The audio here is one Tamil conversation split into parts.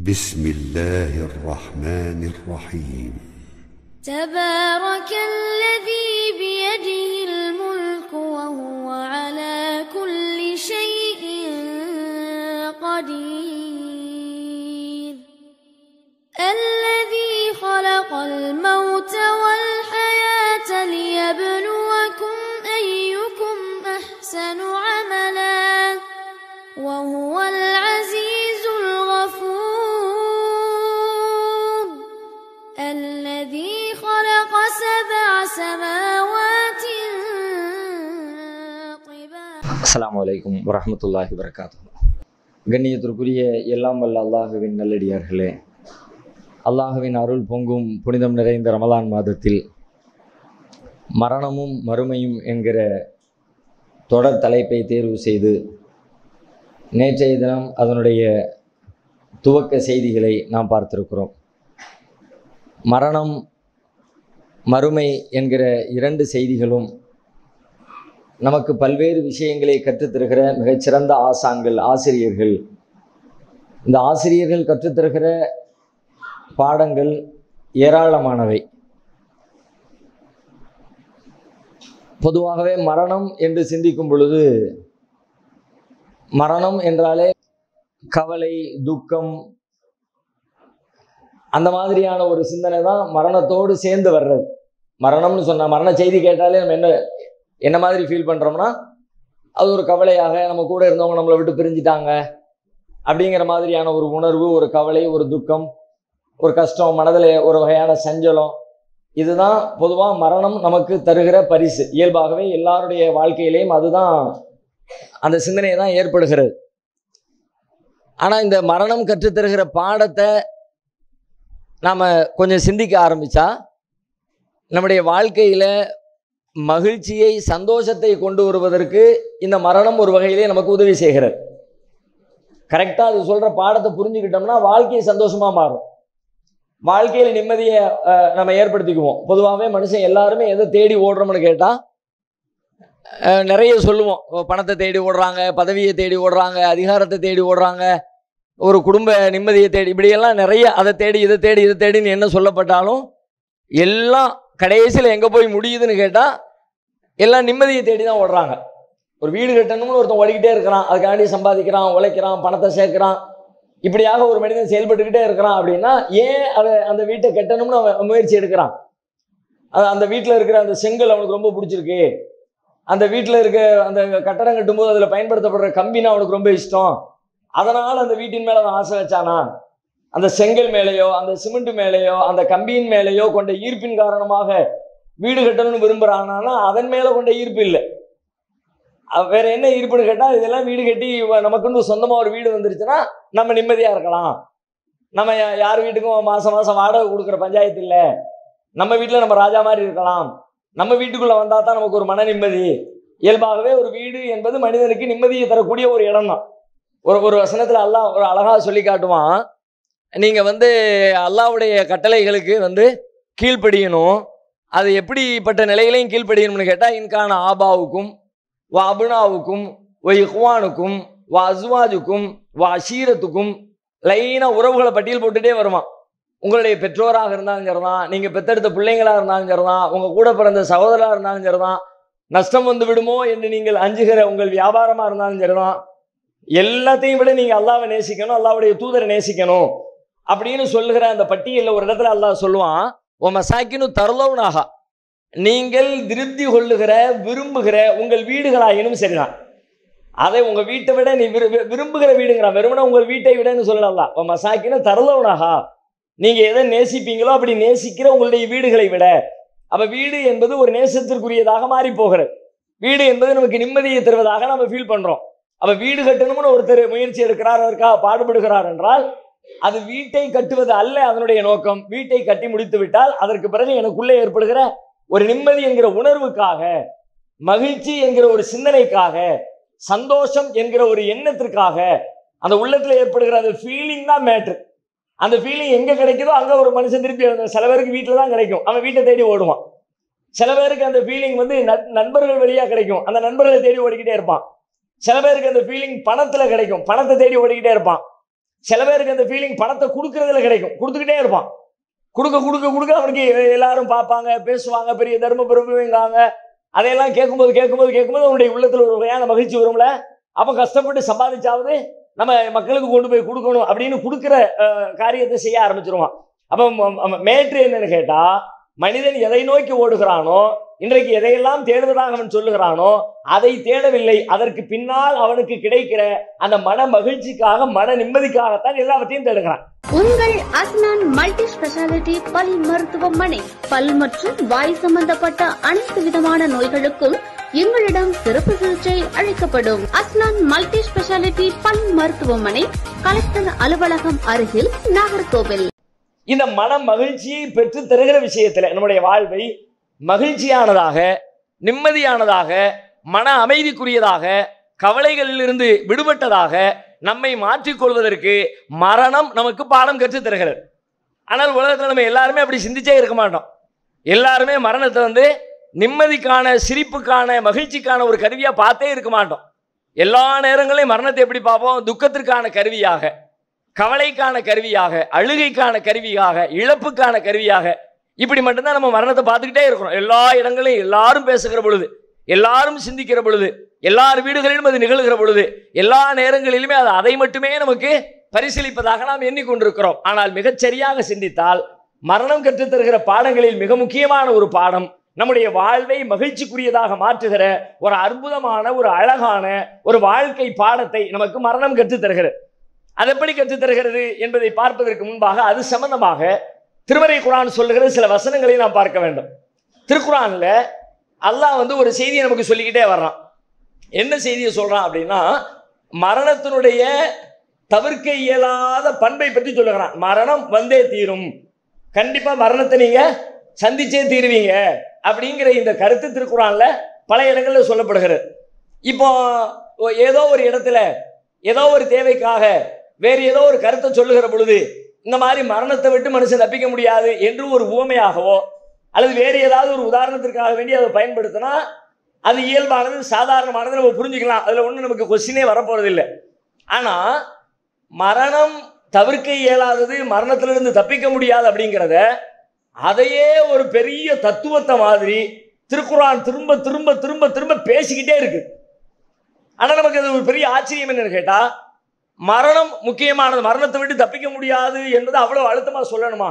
بسم الله الرحمن الرحيم. تبارك الذي بيده الملك وهو على كل شيء قدير. الذي خلق الموت والحياة ليبلوكم أيكم أحسن عملا وهو العزيز الغفور. الذي خلق 7 سماوات طباقا. அஸ்ஸலாமு அலைக்கும் வரஹ்மத்துல்லாஹி வபரகாத்துஹு. கண்ணியத்திற்குரிய எல்லாம் வல்ல அல்லாஹுவின் நல்லடியார்களே, அல்லாஹுவின் அருள் பொங்கும் புனிதம் நிறைந்த ரமலான் மாதத்தில் மரணமும் மறுமையும் என்கிற தொடர் தலைப்பை தேர்வு செய்து நேற்றைய தினம் அதனுடைய துவக்க செய்திகளை நாம் பார்த்திருக்கிறோம். மரணம் மறுமை என்கிற 2 செய்திகளும் நமக்கு பல்வேறு விஷயங்களை கற்றுத்தருகிற மிகச்சிறந்த ஆசான்கள், ஆசிரியர்கள். இந்த ஆசிரியர்கள் கற்றுத்தருகிற பாடங்கள் ஏராளமானவை. பொதுவாகவே மரணம் என்று சிந்திக்கும் பொழுது, மரணம் என்றாலே கவலை, துக்கம், அந்த மாதிரியான ஒரு சிந்தனை தான் மரணத்தோடு சேர்ந்து வர்றது. மரணம்னு சொன்னால், மரண செய்தி கேட்டாலே நம்ம என்ன மாதிரி ஃபீல் பண்ணுறோம்னா, அது ஒரு கவலையாக, நம்ம கூட இருந்தவங்க நம்மளை விட்டு பிரிஞ்சிட்டாங்க அப்படிங்கிற மாதிரியான ஒரு உணர்வு, ஒரு கவலை, ஒரு துக்கம், ஒரு கஷ்டம், மனதில் ஒரு வகையான சஞ்சலம். இதுதான் பொதுவாக மரணம் நமக்கு தருகிற பரிசு. இயல்பாகவே எல்லாருடைய வாழ்க்கையிலையும் அதுதான், அந்த சிந்தனையை தான் ஏற்படுகிறது. ஆனால் இந்த மரணம் கற்றுத்தருகிற பாடத்தை நாம் கொஞ்சம் சிந்திக்க ஆரம்பித்தா, நம்முடைய வாழ்க்கையில் மகிழ்ச்சியை, சந்தோஷத்தை கொண்டு வருவதற்கு இந்த மரணம் ஒரு வகையிலே நமக்கு உதவி செய்கிறது. கரெக்டாக அது சொல்கிற பாடத்தை புரிஞ்சுக்கிட்டோம்னா வாழ்க்கையை சந்தோஷமாக மாறும். வாழ்க்கையில் நிம்மதியை நம்ம ஏற்படுத்திக்குவோம். பொதுவாகவே மனுஷன் எல்லாருமே எதை தேடி ஓடுறோம்னு கேட்டால் நிறைய சொல்லுவோம். பணத்தை தேடி ஓடுறாங்க, பதவியை தேடி ஓடுறாங்க, அதிகாரத்தை தேடி ஓடுறாங்க, ஒரு குடும்ப நிம்மதியை தேடி, இப்படியெல்லாம் நிறைய அதை தேடி இதை தேடி இதை தேடின்னு என்ன சொல்லப்பட்டாலும் எல்லாம் கடைசியில் எங்கே போய் முடியுதுன்னு கேட்டால் எல்லாம் நிம்மதியை தேடி தான் ஓடுறாங்க. ஒரு வீடு கட்டணும்னு ஒருத்தன் ஓடிக்கிட்டே இருக்கிறான், அதுக்காண்டி சம்பாதிக்கிறான், உழைக்கிறான், பணத்தை சேர்க்குறான், இப்படியாக ஒரு மனிதன் செயல்பட்டுக்கிட்டே இருக்கிறான். அப்படின்னா ஏன் அந்த வீட்டை கட்டணும்னு அவன் முயற்சி எடுக்கிறான். அந்த வீட்டில் இருக்கிற அந்த செங்கல் அவனுக்கு ரொம்ப பிடிச்சிருக்கு, அந்த வீட்டில் இருக்க அந்த கட்டடம் கட்டும்போது அதில் பயன்படுத்தப்படுற கம்பினா அவனுக்கு ரொம்ப இஷ்டம், அதனால் அந்த வீட்டின் மேலே அவன் ஆசை வச்சானா, அந்த செங்கல் மேலேயோ அந்த சிமெண்ட் மேலேயோ அந்த கம்பியின் மேலேயோ கொண்ட ஈர்ப்பின் காரணமாக வீடு கட்டணும்னு விரும்புகிறானா, அதன் மேலே கொண்ட ஈர்ப்பு இல்லை. வேற என்ன ஈர்ப்புன்னு கேட்டால், இதெல்லாம் வீடு கட்டி நமக்குன்னு சொந்தமாக ஒரு வீடு வந்துருச்சுன்னா நம்ம நிம்மதியாக இருக்கலாம், நம்ம யார் வீட்டுக்கும் மாதம் மாதம் வாடகை கொடுக்குற பஞ்சாயத்து இல்லை, நம்ம வீட்டில் நம்ம ராஜா மாதிரி இருக்கலாம், நம்ம வீட்டுக்குள்ளே வந்தால் தான் நமக்கு ஒரு மன நிம்மதி. இயல்பாகவே ஒரு வீடு என்பது மனிதனுக்கு நிம்மதியை தரக்கூடிய ஒரு இடம் தான். ஒரு வசனத்தில் அல்லாஹ் ஒரு அழகாக சொல்லி காட்டுவான், நீங்கள் அல்லாஹ்வுடைய கட்டளைகளுக்கு கீழ்ப்படியணும். அது எப்படிப்பட்ட நிலையிலையும் கீழ்ப்படியணும்னு கேட்டால், இன்கான ஆபாவுக்கும் வா அபுனாவுக்கும் வா இஹ்வானுக்கும் வா அஸ்வாஜுக்கும் வா அஷீரத்துக்கும், லைனாக உறவுகளை பட்டியல் போட்டுகிட்டே வருவான். உங்களுடைய பெற்றோராக இருந்தாலும் சரிதான், நீங்கள் பெற்றெடுத்த பிள்ளைங்களாக இருந்தாலும் சரிதான், உங்கள் கூட பிறந்த சகோதரராக இருந்தாலும் சரிதான், நஷ்டம் வந்து விடுமோ என்று நீங்கள் அஞ்சுகிற உங்கள் வியாபாரமாக இருந்தாலும் சரிதான், எல்லாத்தையும் விட நீங்கள் அல்லாஹ்வை நேசிக்கணும், அல்லாஹ்வுடைய தூதரை நேசிக்கணும் அப்படின்னு சொல்லுகிற அந்த பட்டியலில் ஒரு இடத்துல அல்லாஹ் சொல்லுவான், ஓ மசாக்கினு தரலவுனாக, நீங்கள் திருப்தி கொள்ளுகிற விரும்புகிற உங்கள் வீடுகளாயினும் சரிதான். அதை உங்கள் வீட்டை விட நீ விரும்புகிற வீடுங்கிறான், வெறுமனே உங்கள் வீட்டை விடன்னு சொல்லலாம். ஓ மசாக்கினு தரலவுனாக, நீங்கள் எதை நேசிப்பீங்களோ அப்படி நேசிக்கிற உங்களுடைய வீடுகளை விட. அப்போ வீடு என்பது ஒரு நேசத்திற்குரியதாக மாறி போகிறது. வீடு என்பது நமக்கு நிம்மதியை தருவதாக நம்ம ஃபீல் பண்ணுறோம். அப்போ வீடு கட்டணும்னு ஒருத்தர் முயற்சி எடுக்கிறார், அதற்காக பாடுபடுகிறார் என்றால் அது வீட்டை கட்டுவது அல்ல அதனுடைய நோக்கம். வீட்டை கட்டி முடித்து விட்டால் அதற்கு பிறகு எனக்குள்ளே ஏற்படுகிற ஒரு நிம்மதி என்கிற உணர்வுக்காக, மகிழ்ச்சி என்கிற ஒரு சிந்தனைக்காக, சந்தோஷம் என்கிற ஒரு எண்ணத்திற்காக, அந்த உள்ளத்தில் ஏற்படுகிற அந்த ஃபீலிங் தான் மேட்ரு. அந்த ஃபீலிங் எங்கே கிடைக்குதோ அங்கே ஒரு மனுஷன் திருப்பி, சில பேருக்கு வீட்டில் தான் கிடைக்கும், அவன் வீட்டை தேடி ஓடுவான். சில பேருக்கு அந்த ஃபீலிங் நண்பர்கள் வழியாக கிடைக்கும், அந்த நண்பர்களை தேடி ஓடிக்கிட்டே இருப்பான். சில பேருக்கு அந்த ஃபீலிங் பணத்தில் கிடைக்கும், பணத்தை தேடி ஓடிக்கிட்டே இருப்பான். சில பேருக்கு அந்த ஃபீலிங் பணத்தை கொடுக்கறதுல கிடைக்கும், கொடுத்துக்கிட்டே இருப்பான். கொடுக்க கொடுக்க கொடுக்க அவனுக்கு எல்லாரும் பார்ப்பாங்க, பேசுவாங்க, பெரிய தர்ம பிரபுங்காங்க. அதையெல்லாம் கேட்கும்போது அவனுடைய உள்ளத்துல ஒரு வகையான மகிழ்ச்சி வரும்ல. அப்ப கஷ்டப்பட்டு சம்பாதிச்சாவது நம்ம மக்களுக்கு கொண்டு போய் கொடுக்கணும் அப்படின்னு கொடுக்குற காரியத்தை செய்ய ஆரம்பிச்சிருவான். அப்ப மேட்ரு என்னன்னு கேட்டா, மனிதன் எதை நோக்கி ஓடுகிறானோ, இன்றைக்கு எதையெல்லாம் தேடுவதாக அவன் சொல்லுகிறானோ அதை தேடவில்லை. அதற்கு பின்னால் அவனுக்கு கிடைக்கிற அந்த மன மகிழ்ச்சிக்காக, மன நிம்மதிக்காகத்தான் எல்லாவற்றையும் தேடுகிறான். உங்கள் அஸ்னான் மல்டி ஸ்பெஷாலிட்டி பல் மருத்துவமனை. பல் மற்றும் வாய் சம்பந்தப்பட்ட அனைத்து விதமான நோய்களுக்கும் எங்களிடம் சிறப்பு சிகிச்சை அளிக்கப்படும். அஸ்னான் மல்டி ஸ்பெஷாலிட்டி பல் மருத்துவமனை, கலெக்டர் அலுவலகம் அருகில், நாகர்கோவில். இந்த மன மகிழ்ச்சியை பெற்று தருகிற விஷயத்துல நம்முடைய வாழ்வை மகிழ்ச்சியானதாக, நிம்மதியானதாக, மன அமைதிக்குரியதாக, கவலைகளிலிருந்து விடுபட்டதாக நம்மை மாற்றிக்கொள்வதற்கு மரணம் நமக்கு பாடம் கற்றுத் தருகிறது. ஆனால் உலகத்தில் நம்ம எல்லாருமே அப்படி சிந்திச்சே இருக்க மாட்டோம். எல்லாருமே மரணத்தை நிம்மதிக்கான, சிரிப்புக்கான, மகிழ்ச்சிக்கான ஒரு கருவியாக பார்த்தே இருக்க மாட்டோம். எல்லா நேரங்களையும் மரணத்தை எப்படி பார்ப்போம்? துக்கத்திற்கான கருவியாக, கவலைக்கான கருவியாக, அழுகைக்கான கருவியாக, இழப்புக்கான கருவியாக, இப்படி மட்டும்தான் நம்ம மரணத்தை பார்த்துக்கிட்டே இருக்கிறோம். எல்லா இடங்களையும் எல்லாரும் பேசுகிற பொழுது, எல்லாரும் சிந்திக்கிற பொழுது, எல்லார் வீடுகளிலும் அது நிகழ்கிற பொழுது, எல்லா நேரங்களிலுமே அது அதை மட்டுமே நமக்கு பரிசீலிப்பதாக நாம் எண்ணிக்கொண்டிருக்கிறோம். ஆனால் மிகச்சரியாக சிந்தித்தால் மரணம் கற்றுத்தருகிற பாடங்களில் மிக முக்கியமான ஒரு பாடம், நம்முடைய வாழ்வை மகிழ்ச்சிக்குரியதாக மாற்றுகிற ஒரு அற்புதமான, ஒரு அழகான ஒரு வாழ்க்கை பாடத்தை நமக்கு மரணம் கற்றுத்தருகிறது. அது எப்படி கற்றுத்தருகிறது என்பதை பார்ப்பதற்கு முன்பாக அது சம்பந்தமாக திருமறை குர்ஆன் சொல்லுகிற சில வசனங்களை நாம் பார்க்க வேண்டும். திருக்குர்ஆன்ல அல்லாஹ் ஒரு செய்தியை நமக்கு சொல்லிக்கிட்டே வர்றான். என்ன செய்தியை சொல்றான் அப்படின்னா, மரணத்தினுடைய தவிர்க்க இயலாத பண்பை பற்றி சொல்லுகிறான். மரணம் வந்தே தீரும், கண்டிப்பா மரணத்தை நீங்க சந்திச்சே தீருவீங்க அப்படிங்கிற இந்த கருத்து திருக்குர்ஆன்ல பல இடங்கள்ல சொல்லப்படுகிறது. இப்போ ஏதோ ஒரு இடத்துல ஏதோ ஒரு தேவைக்காக வேறு ஏதோ ஒரு கருத்தை சொல்லுகிற பொழுது, இந்த மாதிரி மரணத்தை விட்டு மனுஷன் தப்பிக்க முடியாது என்று ஒரு உவமையாகவோ அல்லது வேறு ஏதாவது ஒரு உதாரணத்திற்காக வேண்டி அதை பயன்படுத்தினா அது இயல்பானது, சாதாரணமானது, நம்ம புரிஞ்சுக்கலாம். அதில் ஒன்றும் நமக்கு கொஸ்டினே வரப்போறது இல்லை. ஆனால் மரணம் தவிர்க்க இயலாதது, மரணத்திலிருந்து தப்பிக்க முடியாது அப்படிங்கிறத அதையே ஒரு பெரிய தத்துவத்தை மாதிரி திருக்குர்ஆன் திரும்ப திரும்ப திரும்ப திரும்ப பேசிக்கிட்டே இருக்கு. ஆனால் நமக்கு அது ஒரு பெரிய ஆச்சரியம் என்னன்னு கேட்டால், மரணம் முக்கியமானது, மரணத்தை விட்டு தப்பிக்க முடியாது என்பது அவ்வளோ அழுத்தமாக சொல்லணுமா?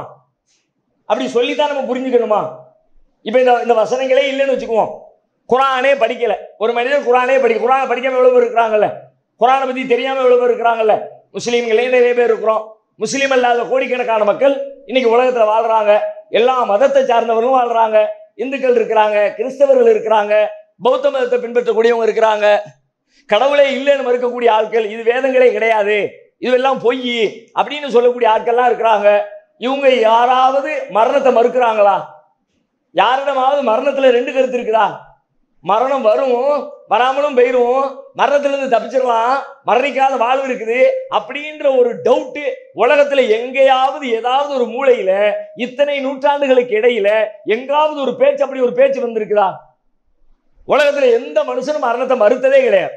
அப்படி சொல்லித்தான் நம்ம புரிஞ்சுக்கணுமா? இப்போ இந்த வசனங்களே இல்லைன்னு வச்சுக்குவோம். குர்ஆனே படிக்கலை ஒரு மனிதர், குர்ஆனே குர்ஆனை படிக்காமல் எவ்வளோ பேர் இருக்கிறாங்கல்ல, குர்ஆனை பற்றி தெரியாமல் எவ்வளோ பேர் இருக்கிறாங்கல்ல. முஸ்லீம்களே நிறைய பேர் இருக்கிறோம். முஸ்லீம் அல்லாத கோடிக்கணக்கான மக்கள் இன்னைக்கு உலகத்தில் வாழ்கிறாங்க. எல்லா மதத்தை சார்ந்தவர்களும் வாழ்கிறாங்க. இந்துக்கள் இருக்கிறாங்க, கிறிஸ்தவர்கள் இருக்கிறாங்க, பௌத்த மதத்தை பின்பற்றக்கூடியவங்க இருக்கிறாங்க, கடவுளே இல்லைன்னு மறுக்கக்கூடிய ஆட்கள், இது வேதங்களே கிடையாது, இதுவெல்லாம் பொய் அப்படின்னு சொல்லக்கூடிய ஆட்கள்லாம் இருக்கிறாங்க. இவங்க யாராவது மரணத்தை மறுக்கிறாங்களா? யாரிடமாவது மரணத்தில் ரெண்டு கருத்து இருக்குதா? மரணம் வரும், வராமலும் போயிடும், மரணத்திலிருந்து தப்பிச்சிடலாம், மரணிக்காத வாழ்வு இருக்குது அப்படின்ற ஒரு டவுட்டு உலகத்தில் எங்கேயாவது ஏதாவது ஒரு மூலையில இத்தனை நூற்றாண்டுகளுக்கு இடையில எங்காவது ஒரு பேச்சு, அப்படி ஒரு பேச்சு வந்திருக்குதா? உலகத்தில் எந்த மனுஷனும் மரணத்தை மறுத்ததே கிடையாது.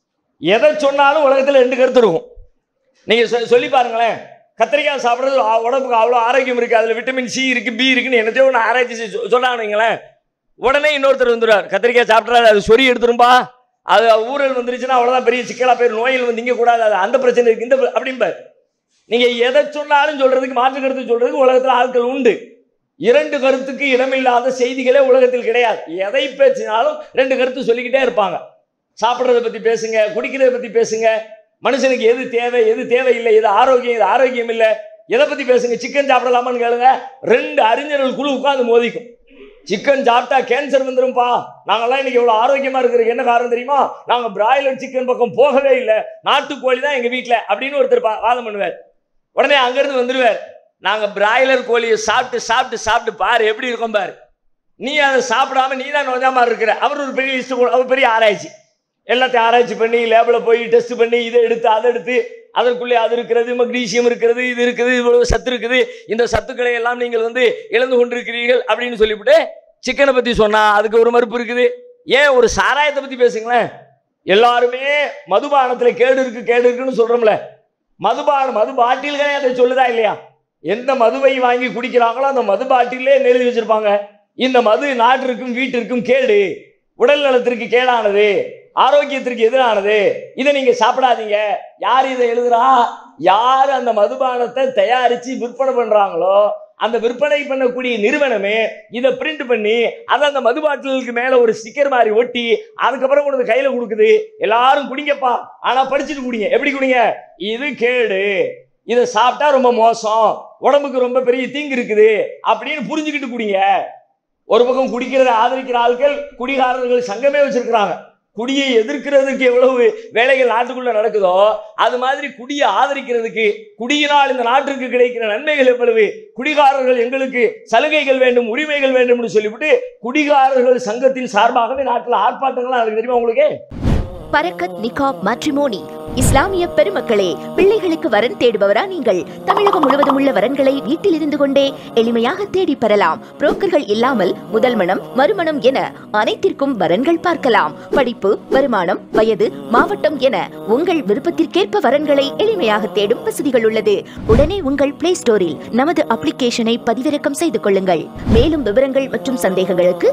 எதை சொன்னாலும் உலகத்தில் ரெண்டு கருத்து இருக்கும். நீங்க சொல்லி பாருங்களேன், கத்திரிக்காய் சாப்பிட்றது உடம்புக்கு அவ்வளோ ஆரோக்கியம் இருக்குது, அதில் விட்டமின் சி இருக்குது, பி இருக்குன்னு என்னத்தையோ ஒன்று ஆராய்ச்சி சொன்னாங்களேன், உடனே இன்னொருத்தர் வந்துடுவார், கத்திரிக்காய் சாப்பிட்றாரு, அது சொறி எடுத்துரும்பா, அது ஊழல் வந்துருச்சுன்னா அவ்வளோதான், பெரிய சிக்கலாக பேர், நோயில் வந்து திங்கக்கூடாது, அது அந்த பிரச்சனை இருக்குது, இந்த அப்படிம்பார். நீங்கள் எதை சொன்னாலும் சொல்கிறதுக்கு, மாற்று கருத்து சொல்கிறதுக்கு உலகத்தில் ஆட்கள் உண்டு. இரண்டு கருத்துக்கு இடமில்லாத செய்திகளே உலகத்தில் கிடையாது. எதை பேசினாலும் ரெண்டு கருத்து சொல்லிக்கிட்டே இருப்பாங்க. சாப்பிட்றதை பற்றி பேசுங்க, குடிக்கிறதை பற்றி பேசுங்க, மனுஷனுக்கு எது தேவை எது தேவையில்லை, எது ஆரோக்கியம் எது ஆரோக்கியம் இல்லை, எதை பற்றி பேசுங்க. சிக்கன் சாப்பிடலாமான்னு கேளுங்க, ரெண்டு அறிஞர்கள் குழு உட்காந்து மோதிக்கும். சிக்கன் சாப்பிட்டா கேன்சர் வந்துரும்பா, நாங்கெல்லாம் இன்னைக்கு எவ்வளோ ஆரோக்கியமாக இருக்கிறதுக்கு என்ன காரணம் தெரியுமா? நாங்கள் பிராய்லர் சிக்கன் பக்கம் போகவே இல்லை, நாட்டுக்கோழி தான் எங்கள் வீட்டில் அப்படின்னு ஒருத்தர் வாதம் பண்ணுவார். உடனே அங்கேருந்து வந்துடுவார், நாங்கள் பிராய்லர் கோழியை சாப்பிட்டு சாப்பிட்டு சாப்பிட்டு பாரு எப்படி இருக்கும் பாரு, நீ அதை சாப்பிடாம நீ தான் நோஞ்சாம இருக்கிற. அவர் ஒரு பெரிய லிஸ்ட், அவர் பெரிய ஆராய்ச்சி, எல்லாத்தையும் ஆராய்ச்சி பண்ணி லேபில் போய் டெஸ்ட் பண்ணி இதை எடுத்து அதை எடுத்து அதற்குள்ளே அது இருக்கிறது, மக்னீசியம் இருக்கிறது, இது இருக்குது, இவ்வளவு சத்து இருக்குது, இந்த சத்துக்களை எல்லாம் நீங்கள் இழந்து கொண்டிருக்கிறீர்கள் அப்படின்னு சொல்லிவிட்டு சிக்கனை பற்றி சொன்னால் அதுக்கு ஒரு மறுப்பு இருக்குது. ஏன் ஒரு சாராயத்தை பற்றி பேசுங்களேன், எல்லாருமே மதுபானத்தில் கேடு இருக்குன்னு சொல்கிறோம்ல, மது பாட்டில்களே அதை சொல்லுதா இல்லையா? எந்த மதுவை வாங்கி குடிக்கிறாங்களோ அந்த மது பாட்டிலே எழுதி வச்சிருப்பாங்க, இந்த மது நாட்டிற்கும் வீட்டிற்கும் கேடு, உடல் நலத்திற்கு கேடானது, ஆரோக்கியத்திற்கு எதிரானது, இதை நீங்க சாப்பிடாதீங்க. யார் இதை எழுதுறா? யார் அந்த மதுபானத்தை தயாரிச்சு விற்பனை பண்றாங்களோ அந்த விற்பனை பண்ணக்கூடிய நிறுவனமே இதை பிரிண்ட் பண்ணி அதை அந்த மது பாட்டிலுக்கு மேல ஒரு ஸ்டிக்கர் மாதிரி ஒட்டி அதுக்கப்புறம் கொண்டு கையில கொடுக்குது. எல்லாரும் குடிங்கப்பா, ஆனா படிச்சுட்டு குடிங்க. எப்படி குடிங்க? இது கேடு, இதை சாப்பிட்டா ரொம்ப மோசம், உடம்புக்கு ரொம்ப பெரிய தீங்கு இருக்குது அப்படின்னு புரிஞ்சுக்கிட்டு குடிங்க. ஒரு பக்கம் குடிக்கிறத ஆதரிக்கிற ஆட்கள் குடிகாரர்கள் சங்கமே வச்சிருக்கிறாங்க. குடியை எதிர்க்கிறதுக்கு எவ்வளவு வேலைகள் நாட்டுக்குள்ள நடக்குதோ அது மாதிரி குடியை ஆதரிக்கிறதுக்கு, குடியினால் இந்த நாட்டிற்கு கிடைக்கிற நன்மைகள் எவ்வளவு, குடிகாரர்கள் எங்களுக்கு சலுகைகள் வேண்டும், உரிமைகள் வேண்டும் சொல்லிவிட்டு குடிகாரர்கள் சங்கத்தின் சார்பாகவே நாட்டில் ஆர்ப்பாட்டங்கள்லாம் நடக்குது. தெரியுமா உங்களுக்கு? பரக்கத் நிகாப் மேட்ரிமோனி. இஸ்லாமிய பெருமக்களே, பிள்ளைகளுக்கு வரன் தேடுபவரா நீங்கள்? தமிழகம் முழுவதும் உள்ள வரன்களை வீட்டில் இருந்து கொண்டே எளிமையாக தேடி பெறலாம். புரோக்கர்கள் இல்லாமல் முதல் மனம், மறுமணம் என அனைத்திற்கும் வரன்கள் பார்க்கலாம். படிப்பு, வருமானம், வயது, மாவட்டம் என உங்கள் விருப்பத்திற்கேற்ப வரன்களை எளிமையாக தேடும் வசதிகள் உள்ளது. உடனே உங்கள் பிளே ஸ்டோரில் நமது அப்ளிகேஷனை பதிவிறக்கம் செய்து கொள்ளுங்கள். மேலும் விவரங்கள் மற்றும் சந்தேகங்களுக்கு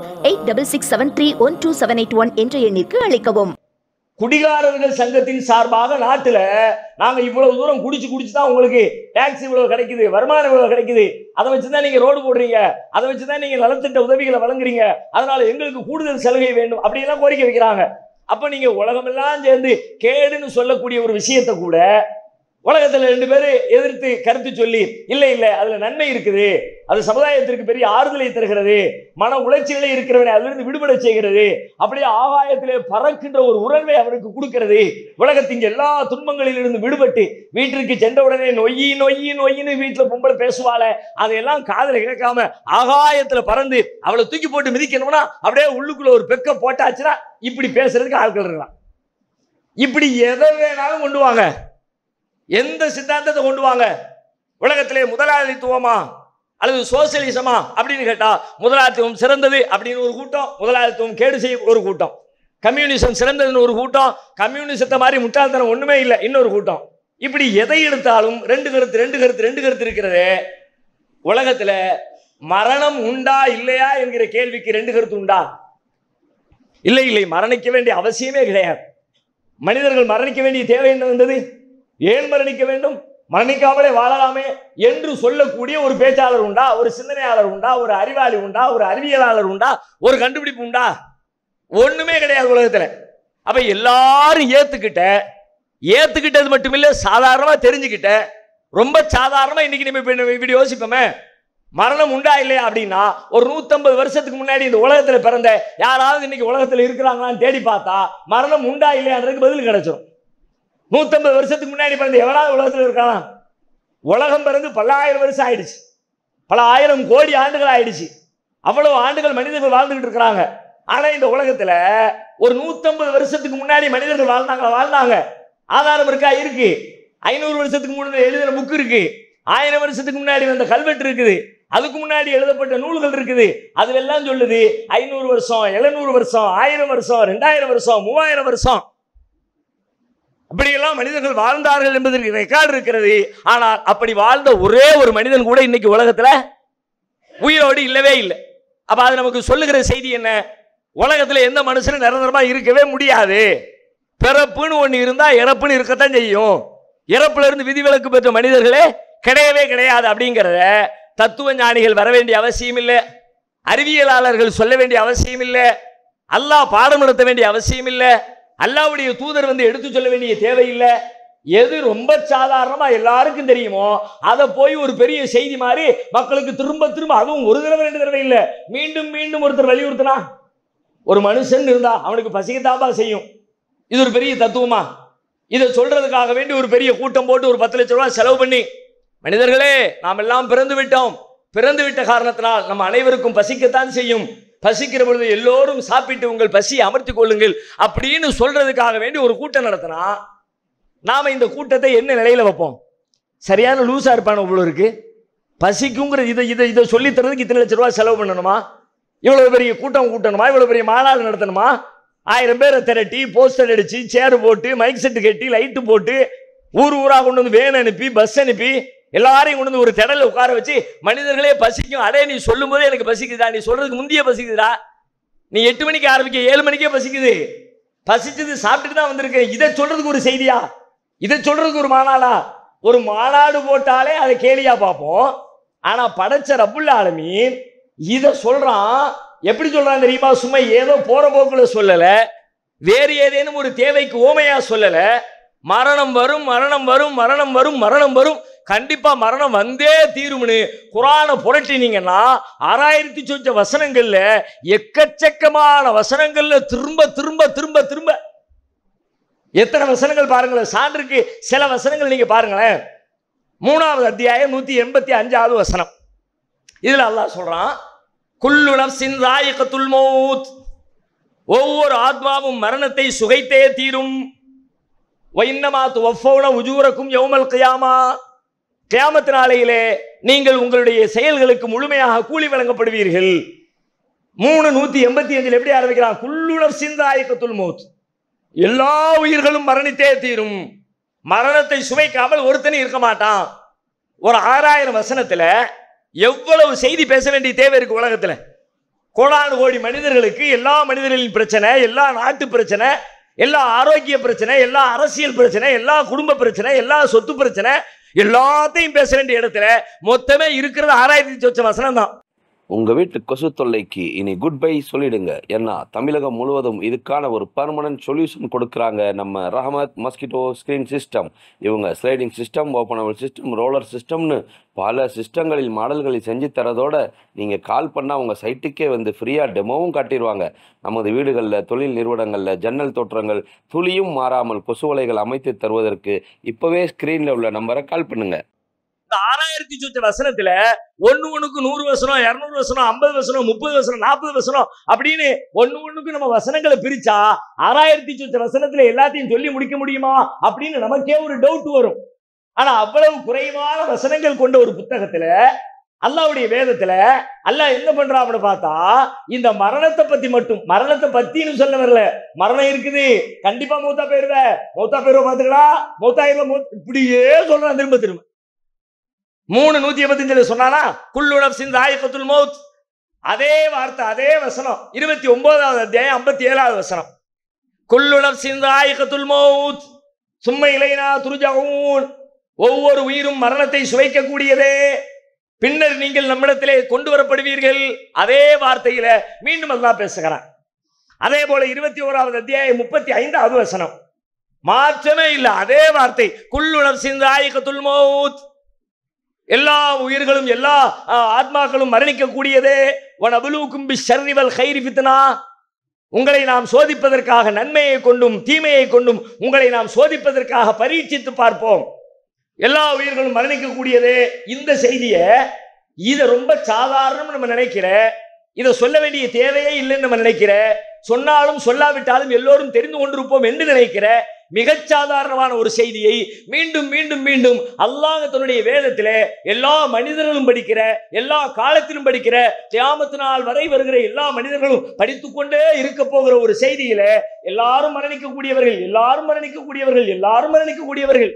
8667312781 என்ற எண்ணிற்கு அழைக்கவும். குடிகாரர்கள் சங்கத்தின் சார்பாக நாட்டுல நாங்க இவ்வளவு தூரம் குடிச்சு தான் உங்களுக்கு டாக்ஸ் இவ்வளவு கிடைக்குது, வருமானம் இவ்வளவு கிடைக்குது, அதை வச்சுதான் நீங்க ரோடு போடுறீங்க, அதை வச்சுதான் நீங்க நலத்திட்ட உதவிகளை வழங்குறீங்க, அதனால எங்களுக்கு கூடுதல் சலுகை வேண்டும் அப்படியெல்லாம் கோரிக்கை வைக்கிறாங்க. அப்ப நீங்க உலகமெல்லாம் சேர்ந்து கேடுன்னு சொல்லக்கூடிய ஒரு விஷயத்தை கூட உலகத்துல 2 பேரு எதிர்த்து கருத்து சொல்லி இல்லை அதுல நன்மை இருக்குது, அது சமுதாயத்திற்கு பெரிய ஆறுதலை தருகிறது, மன உளைச்சலே இருக்கிறவனை அதிலிருந்து விடுபட செய்கிறது, அப்படியே ஆகாயத்திலே பறக்கின்ற ஒரு உணர்வை அவனுக்கு கொடுக்கிறது, உலகத்தின் எல்லா துன்பங்களிலிருந்து விடுபட்டு வீட்டிற்கு சென்றவுடனே நொய்யின்னு வீட்டுல பொம்பளை பேசுவாள அதையெல்லாம் காதல கேட்காம ஆகாயத்துல பறந்து அவளை தூக்கி போட்டு மிதிக்கணும்னா அப்படியே உள்ளுக்குள்ள ஒரு பெக்க போட்டாச்சுன்னா இப்படி பேசுறதுக்கு ஆட்கள் இருக்கலாம். இப்படி எதை வேணாலும் கொண்டு வாங்க, எந்த சித்தாந்தத்தை கொண்டு வாங்க. உலகத்திலே முதலாளித்துவமா அல்லது சோசியலிசமா அப்படின்னு கேட்டா முதலாளித்துவம் சிறந்தது அப்படின்னு ஒரு கூட்டம், முதலாளித்துவம் கேடு செய்ய ஒரு கூட்டம், கம்யூனிசம் சிறந்ததுன்னு ஒரு கூட்டம், கம்யூனிசத்தை மாதிரி முட்டாள்தனம் ஒண்ணுமே இல்லை இன்னொரு கூட்டம். இப்படி எதை எடுத்தாலும் ரெண்டு கருத்து இருக்கிறது. உலகத்துல மரணம் உண்டா இல்லையா என்கிற கேள்விக்கு 2 கருத்து உண்டா? இல்லை, மரணிக்க வேண்டிய அவசியமே கிடையாது. மனிதர்கள் மரணிக்க வேண்டிய தேவை என்ன வந்தது? ஏன் மரணிக்க வேண்டும்? மரணிக்காமலே வாழலாமே என்று சொல்லக்கூடிய ஒரு பேச்சாளர் உண்டா? ஒரு சிந்தனையாளர் உண்டா? ஒரு அறிவாளி உண்டா? ஒரு அறிவியலாளர் உண்டா? ஒரு கண்டுபிடிப்பு உண்டா? ஒண்ணுமே கிடையாது உலகத்துல. அப்ப எல்லாரும் ஏத்துக்கிட்டது மட்டுமில்ல, சாதாரணமா தெரிஞ்சுக்கிட்ட, ரொம்ப சாதாரணமா இன்னைக்கு நம்ம இப்படி யோசிப்போமே, மரணம் உண்டா இல்லையா அப்படின்னா ஒரு 150 வருஷத்துக்கு முன்னாடி இந்த உலகத்துல பிறந்த யாராவது இன்னைக்கு உலகத்துல இருக்கிறாங்களான்னு தேடி பார்த்தா மரணம் உண்டா இல்லையான்றதுக்கு பதில் கிடைச்சிடும். 150 வருஷத்துக்கு முன்னாடி பிறந்த எவனாவது உலகத்தில் இருக்கானா? உலகம் பிறந்து பல ஆயிரம் வருஷம் ஆயிடுச்சு, பல ஆயிரம் கோடி ஆண்டுகள் ஆயிடுச்சு, அவ்வளவு ஆண்டுகள் மனிதர்கள் வாழ்ந்துகிட்டு இருக்கிறாங்க. ஆனா இந்த உலகத்துல ஒரு 150 வருஷத்துக்கு முன்னாடி மனிதர்கள் வாழ்ந்தாங்க. ஆதாரம் இருக்கா? இருக்கு. 500 வருஷத்துக்கு முன்னாடி எழுதின புக் இருக்கு, 1000 வருஷத்துக்கு முன்னாடி வந்த கல்வெட்டு இருக்குது, அதுக்கு முன்னாடி எழுதப்பட்ட நூல்கள் இருக்குது. அதுவெல்லாம் சொல்லுது 500 வருஷம், 700 வருஷம், 1000 வருஷம், 2000 வருஷம், 3000 வருஷம் அப்படியெல்லாம் மனிதர்கள் வாழ்ந்தார்கள் என்பதற்கு ரெக்கார்டு இருக்கிறது. ஆனால் அப்படி வாழ்ந்த ஒரே ஒரு மனிதன் கூட இன்னைக்கு உலகத்துல உயிரோடு இல்லவே இல்லை. அப்ப அது நமக்கு சொல்லுகிற செய்தி என்ன? உலகத்துல எந்த மனுஷனும் நிரந்தரமா இருக்கவே முடியாது. பிறப்புன்னு ஒண்ணு இருந்தா இறப்புன்னு இருக்கத்தான் செய்யும். இறப்புல இருந்து விதிவிலக்கு பெற்ற மனிதர்களே கிடையவே கிடையாது அப்படிங்கிறத தத்துவ ஞானிகள் வர வேண்டிய அவசியம் இல்லை, அறிவியலாளர்கள் சொல்ல வேண்டிய அவசியம் இல்லை, அல்லாஹ் பாடம் நடத்த வேண்டிய அவசியம் இல்லை, அல்லாஹ்வுடைய தூதர் வந்து எடுத்து சொல்ல வேண்டிய தேவையில்லை. எது ரொம்ப சாதாரணமா எல்லாருக்கும் தெரியுமோ அதை போய் ஒரு பெரிய செய்தி மாதிரி மக்களுக்கு திரும்ப அதுவும் ஒரு தடவை 2 தடவை இல்லை, மீண்டும் ஒருத்தர் வலியுறுத்தினா ஒரு மனுஷன் இருந்தா அவனுக்கு பசிக்கத்தாப்பா செய்யும். இது ஒரு பெரிய தத்துவமா? இதை சொல்றதுக்காக வேண்டி ஒரு பெரிய கூட்டம் போட்டு ஒரு 10 லட்சம் ரூபாய் செலவு பண்ணி, மனிதர்களே நாம் எல்லாம் பிறந்து விட்ட காரணத்தினால் நம்ம அனைவருக்கும் பசிக்கத்தான் செய்யும், பசிக்கிற பொழுது எல்லோரும் சாப்பிட்டு உங்கள் பசியை அமர்த்திக் கொள்ளுங்கள் அப்படின்னு சொல்றதுக்காக வேண்டி ஒரு கூட்டம் நடத்தினா நாம இந்த கூட்டத்தை என்ன நிலையில வைப்போம்? சரியான லூசா இருப்பான இவ்வளவு இருக்கு. பசிக்குங்கிற இதை சொல்லி தரதுக்கு இத்தனை லட்சம் ரூபாய் செலவு பண்ணணுமா? இவ்வளவு பெரிய கூட்டம் கூட்டணுமா? இவ்வளவு பெரிய மாநாடு நடத்தணுமா? 1000 பேரை திரட்டி போஸ்டர் அடிச்சு சேர் போட்டு மைக் செட்டு கட்டி லைட்டு போட்டு ஊர் ஊரா கொண்டு வந்து வேன் அனுப்பி பஸ் அனுப்பி எல்லாரையும் கொண்டு வந்து ஒரு திடல உட்கார வச்சு மனிதர்களே பசிக்கும். அடே நீ சொல்லும் போதே எனக்கு பசிக்குதா, நீ சொல்றதுக்கு முந்தைய பசிக்குதுடா, நீ 8 மணிக்கு ஆரம்பிக்க 7 மணிக்கே பசிக்குது, பசிச்சது சாப்பிட்டுட்டு தான் வந்திருக்கேன், இதை சொல்றதுக்கு ஒரு செய்தியா, இதை சொல்றதுக்கு ஒரு மாநாடா? ஒரு மாநாடு போட்டாலே அதை கேலியா பார்ப்போம். ஆனா படைச்ச ரப்புல் ஆலமீன் இதை சொல்றான். எப்படி சொல்றான் தெரியுமா? சும்மா ஏதோ போற போக்குல சொல்லல, வேறு ஏதேனும் ஒரு தேவைக்கு ஓமையா சொல்லல. மரணம் வரும், மரணம் வரும், மரணம் வரும், மரணம் வரும், கண்டிப்பா மரணம் வந்தே தீரும்னு குர்ஆனை புரட்டினீங்கன்னா 6000 சொச்ச வசனங்கள்ல எக்கச்சக்கமான வசனங்கள்ல திரும்ப திரும்ப திரும்ப திரும்ப எத்தனை வசனங்கள் பாருங்களேன். சான்றுக்கு சில வசனங்கள் நீங்க பாருங்களேன். 3வது அத்தியாயம் 185வது வசனம். இதுல அல்லாஹ் சொல்றான், குல்லு நஃப்ஸின் ஸாயிகத்துல் மௌத், ஒவ்வொரு ஆத்மாவும் மரணத்தை சுகைத்தே தீரும். வைன்னமா துவஃபௌன உஜூரக்கும் யௌமல் கியாமா, கியாமத் நாளையிலே நீங்கள் உங்களுடைய செயல்களுக்கு முழுமையாக கூலி வழங்கப்படுவீர்கள். 3:185 எப்படி ஆரம்பிக்கிறான்? குல்லு நஃப்ஸின் ஸாயிகத்துல் மௌத், எல்லா உயிர்களும் மரணித்தே தீரும். மரணத்தை சுவைக்காமல் ஒருத்தனும் இருக்க மாட்டான். ஒரு 6000 வசனத்துல எவ்வளவு செய்தி பேச வேண்டிய தேவை இருக்கு உலகத்துல? கோடானு கோடி மனிதர்களுக்கு எல்லா மனிதர்களின் பிரச்சனை, எல்லா நாட்டு பிரச்சனை, எல்லா ஆரோக்கிய பிரச்சனை, எல்லா அரசியல் பிரச்சனை, எல்லா குடும்ப பிரச்சனை, எல்லா சொத்து பிரச்சனை, எல்லாத்தையும் பேச வேண்டிய இடத்துல மொத்தமே இருக்கிறது 6000 சொச்ச வசனம் தான். உங்க வீட்டு கொசு தொல்லைக்கு இனி குட் பை சொல்லிடுங்க. ஏன்னா தமிழகம் முழுவதும் இதுக்கான ஒரு பர்மனன்ட் சொல்யூஷன் கொடுக்குறாங்க நம்ம ரஹமத் மஸ்கிட்டோ ஸ்கிரீன் சிஸ்டம். இவங்க sliding system, openable system, roller சிஸ்டம்னு பல சிஸ்டங்களில் மாடல்களில் செஞ்சு தரதோட நீங்கள் கால் பண்ணால் உங்கள் சைட்டுக்கே வந்து ஃப்ரீயாக டெமோவும் காட்டிடுவாங்க. நமது வீடுகளில், தொழில் நிறுவனங்களில் ஜன்னல் தோற்றங்கள் துளியும் மாறாமல் கொசுவலைகள் அமைத்து தருவதற்கு இப்போவே ஸ்க்ரீனில் உள்ள நம்பரை கால் பண்ணுங்க. இந்த 6000 சொச்ச வசனத்துல ஒண்ணுக்கு 100 வசனம், 200 வசனம், 50 வசனம், 30 வசனம், 40 வசனம் அப்படின்னு ஒண்ணுக்கு நம்ம வசனங்களை பிரிச்சா 6000 சொச்ச வசனத்துல எல்லாத்தையும் சொல்லி முடிக்க முடியுமா அப்படின்னு நமக்கே ஒரு டவுட் வரும். ஆனா அவ்வளவு குறைவான வசனங்கள் கொண்ட ஒரு புத்தகத்துல, அல்லாஹ்வுடைய வேதத்துல அல்லாஹ் என்ன பண்றான்னு பார்த்தா, இந்த மரணத்தை பத்தி மட்டும், மரணத்தை பத்தின்னு சொல்ல வரல, மரணம் இருக்குது, கண்டிப்பா மௌத்தா போயிருவ, மௌத்தா போயிருவ பாத்துக்கலாம், மௌத்தாயிருவ, இப்படியே சொல்றான் திரும்ப திரும்ப. 3:185 சொன்னானா குல்லு நஃப்ஸின் ஸாயிகத்துல் மௌத், அதே வார்த்தை அதே வசனம் 29வது அத்தியாயம் 57வது வசனம். குல்லு நஃப்ஸின் ஸாயிகத்துல் மௌத் சும்ம இலைனா துர்ஜஊன், ஒவ்வொரு உயிரும் மரணத்தை சுவைக்க கூடியதே, பின்னர் நீங்கள் நம்மிடத்திலே கொண்டு வரப்படுவீர்கள். அதே வார்த்தையில மீண்டும் அல்லாஹ் பேசுகிறான். அதே போல 21வது அத்தியாயம் 35வது வசனம், மாற்றமே இல்லை, அதே வார்த்தை குல்லு நஃப்ஸின் ஸாயிகத்துல் மௌத், எல்லா உயிர்களும் எல்லா ஆத்மாக்களும் மரணிக்க கூடியதே. வனபுலூக்கும் பிஷ்ஷர்ரி வல் கைரி ஃபித்னா, உங்களை நாம் சோதிப்பதற்காக, நன்மையை கொண்டும் தீமையை கொண்டும் உங்களை நாம் சோதிப்பதற்காக பரீட்சித்து பார்ப்போம். எல்லா உயிர்களும் மரணிக்க கூடியதே. இந்த செய்தியை இதை ரொம்ப சாதாரணம் நம்ம நினைக்கிற, இதை சொல்ல வேண்டிய தேவையே இல்லைன்னு நம்ம நினைக்கிற, சொன்னாலும் சொல்லாவிட்டாலும் எல்லோரும் தெரிந்து கொண்டிருப்போம் என்று நினைக்கிற மிகச் சாதாரணமான ஒரு செய்தியை மீண்டும் மீண்டும் மீண்டும் அல்லாஹ் தன்னுடைய வேதத்திலே எல்லா மனிதர்களும் படிக்கிற, எல்லா காலத்திலும் படிக்கிற, கியாமத் நாள் வரை வருகிற எல்லா மனிதர்களும் படித்துக்கொண்டே இருக்க போகிற ஒரு செய்தியில எல்லாரும் மரணிக்கக்கூடியவர்கள், எல்லாரும் மரணிக்கக்கூடியவர்கள், எல்லாரும் மரணிக்கக்கூடியவர்கள்.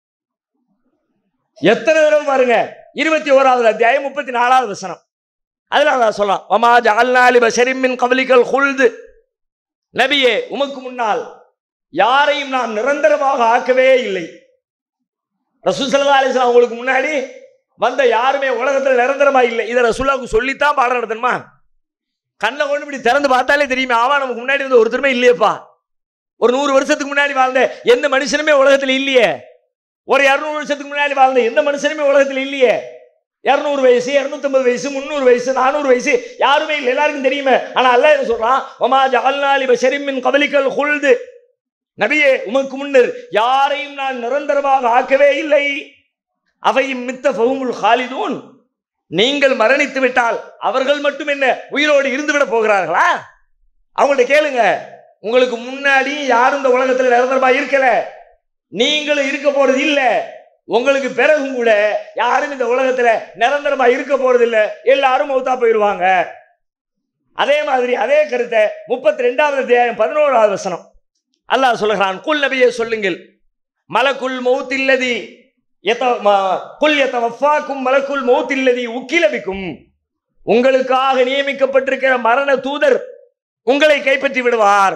எத்தனை தடவை பாருங்க. 21வது அத்தியாயம் 34வது வசனம். அதுல அல்லாஹ் சொல்றான், வமா ஜஅல்னா லிபஷரின் மின் கப்லிகல் குல்து, நபியே உமக்கு முன்னால் யாரையும் நாம் நிரந்தரமாக ஆக்கவே இல்லை. ரசூல் ஸல்லல்லாஹு அலைஹி வஸல்லம் அவங்களுக்கு முன்னாடி வந்த யாருமே உலகத்தில் நிரந்தரமா இல்லை. இதை ரசூலுல்லாஹ்வுக்கு சொல்லித்தான் பாடம் நடத்தணுமா? கண்ணை கொண்டு இப்படி திறந்து பார்த்தாலே தெரியுமே, ஆவா நமக்கு முன்னாடி வந்து ஒருத்தருமே இல்லையப்பா. ஒரு 100 வருஷத்துக்கு முன்னாடி வாழ்ந்த எந்த மனுஷனுமே உலகத்தில் இல்லையே. ஒரு 200 வருஷத்துக்கு முன்னாடி வாழ்ந்த எந்த மனுஷனுமே உலகத்தில் இல்லையே. 200 வயசு, 250 வயசு, 300 வயசு, 400 வயசு யாருமே இல்லை, எல்லாருக்கும் தெரியுமே. ஆனா அல்லாஹ் என்ன சொல்றான், வமா ஜஅல்னா லிபஷரின் மின் கப்லிகல் குல்து, நபியே உமக்கு முன்னர் யாரையும் நான் நிரந்தரமாக ஆக்கவே இல்லை. அவையும் மித்த ஃபஹுமுல் ஹாலிதூன், நீங்கள் மரணித்து விட்டால் அவர்கள் மட்டும் என்ன உயிரோடு இருந்து விட போகிறார்களா? அவங்கள்ட்ட கேளுங்க, உங்களுக்கு முன்னாடி யாரும் இந்த உலகத்தில் நிரந்தரமா இருக்கல, நீங்களும் இருக்க போறது இல்லை, உங்களுக்கு பிறகும் கூட யாரும் இந்த உலகத்துல நிரந்தரமா இருக்க போறது இல்லை, எல்லாரும் மௌத்தா போயிடுவாங்க. அதே மாதிரி அதே கருத்தை 32வது அத்தியாயம் 11வது வசனம் அல்லாஹ் சொல்லுகிறான், குல் நபியே சொல்லுங்கள், மலக்குல் மௌத்தில்லதி குல் யதவஃபாக்கும் மலக்குல் மௌத்தில்லதி உக்கிலபிக்கும், உங்களுக்காக நியமிக்கப்பட்டிருக்கிற மரண தூதர் உங்களை கைப்பற்றி விடுவார்.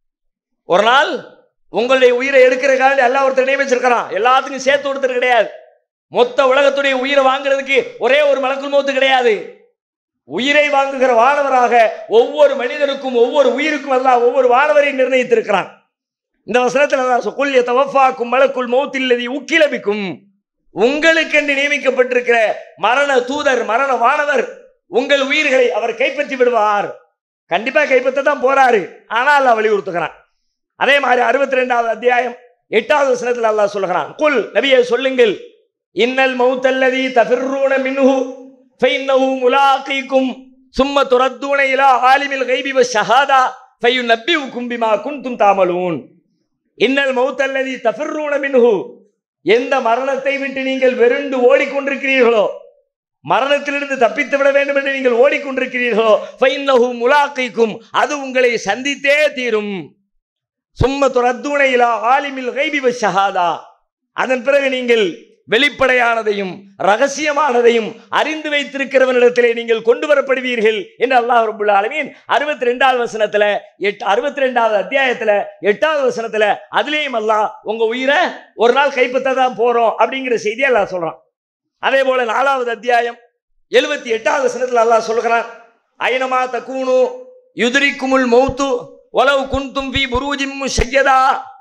ஒரு நாள் உங்களுடைய உயிரை எடுக்கிறதுக்காக அல்லாஹ் ஒருத்தர் நியமிச்சிருக்கிறான். எல்லாத்துக்கும் சேர்த்து ஒருத்தர் கிடையாது. மொத்த உலகத்துடைய உயிரை வாங்குறதுக்கு ஒரே ஒரு மலக்குல் மௌத்து கிடையாது. உயிரை வாங்குகிற வானவராக ஒவ்வொரு மனிதனுக்கும் ஒவ்வொரு உயிருக்கும் அல்லாஹ் ஒவ்வொரு வானவரை நிர்ணயித்திருக்கிறான். இந்த வசனத்தில் அல்லாஹ் குல் யதவஃபாக்கும் மலக்குல் மௌத்தில்லதி உக்கிலபிக்கும், உங்களுக்கென்று நியமிக்கப்பட்டிருக்கிற மரண தூதர் மரண வானவர் உங்கள் உயிர்களை அவர் கைப்பற்றி விடுவார். கண்டிப்பா கைப்பற்ற தான் போறாரு, ஆனால் அல்லாஹ் வலியுறுத்துகிறான். அதே மாதிரி 62வது அத்தியாயம் 8வது வசனத்தில் அல்லாஹ் சொல்லுகிறான், குல் நபியே சொல்லுங்கள், இன்னல் மௌத்தல்லதி தஃபிர்ரூன மின்ஹு ஃபைன்னஹு முலாகீக்கும் சும்ம துரத்தூன இலா ஆலிமில் கைபி வஷ்ஷஹாதா ஃபயுநப்பிஉக்கும் பிமா குன்தும் தஅமலூன். இன்னல் மௌத்தல்லதி தஃபிர்ரூன மின்ஹு, எந்த மரணத்தை விட்டு நீங்கள் வெறுண்டு ஓடிக்கொண்டிருக்கிறீர்களோ, மரணத்திலிருந்து தப்பித்து விட வேண்டும் என்று நீங்கள் ஓடிக்கொண்டிருக்கிறீர்களோ, ஃபைன்னஹு முலாகீக்கும், அது உங்களை சந்தித்தே தீரும். சும்ம துரத்தூன இலா ஆலிமில் கைபி வஷ்ஷஹாதா, அதன் பிறகு நீங்கள் வெளிப்படையானதையும் ரகசியமானதையும் அறிந்து வைத்திருக்கிறவனிடத்திலே நீங்கள் கொண்டு வரப்படுவீர்கள் என்று அல்லாஹ் ரப்பல் ஆலமீன் 62வது வசனத்துல 62வது அத்தியாயத்துல 8வது வசனத்துல அதுலேயும் அல்லாஹ் உங்க உயிரை ஒரு நாள் கைப்பற்ற தான் போறோம் அப்படிங்கிற செய்தியை அல்லாஹ் சொல்றான். அதே போல 4வது அத்தியாயம் 78வது வசனத்துல அல்லாஹ் சொல்கிறான், ஐனமா தகூனு யுத்ரிக்குமுல் மௌத்து வலவ் குன்தும் ஃபீ புரூஜின் முஷய்யதா,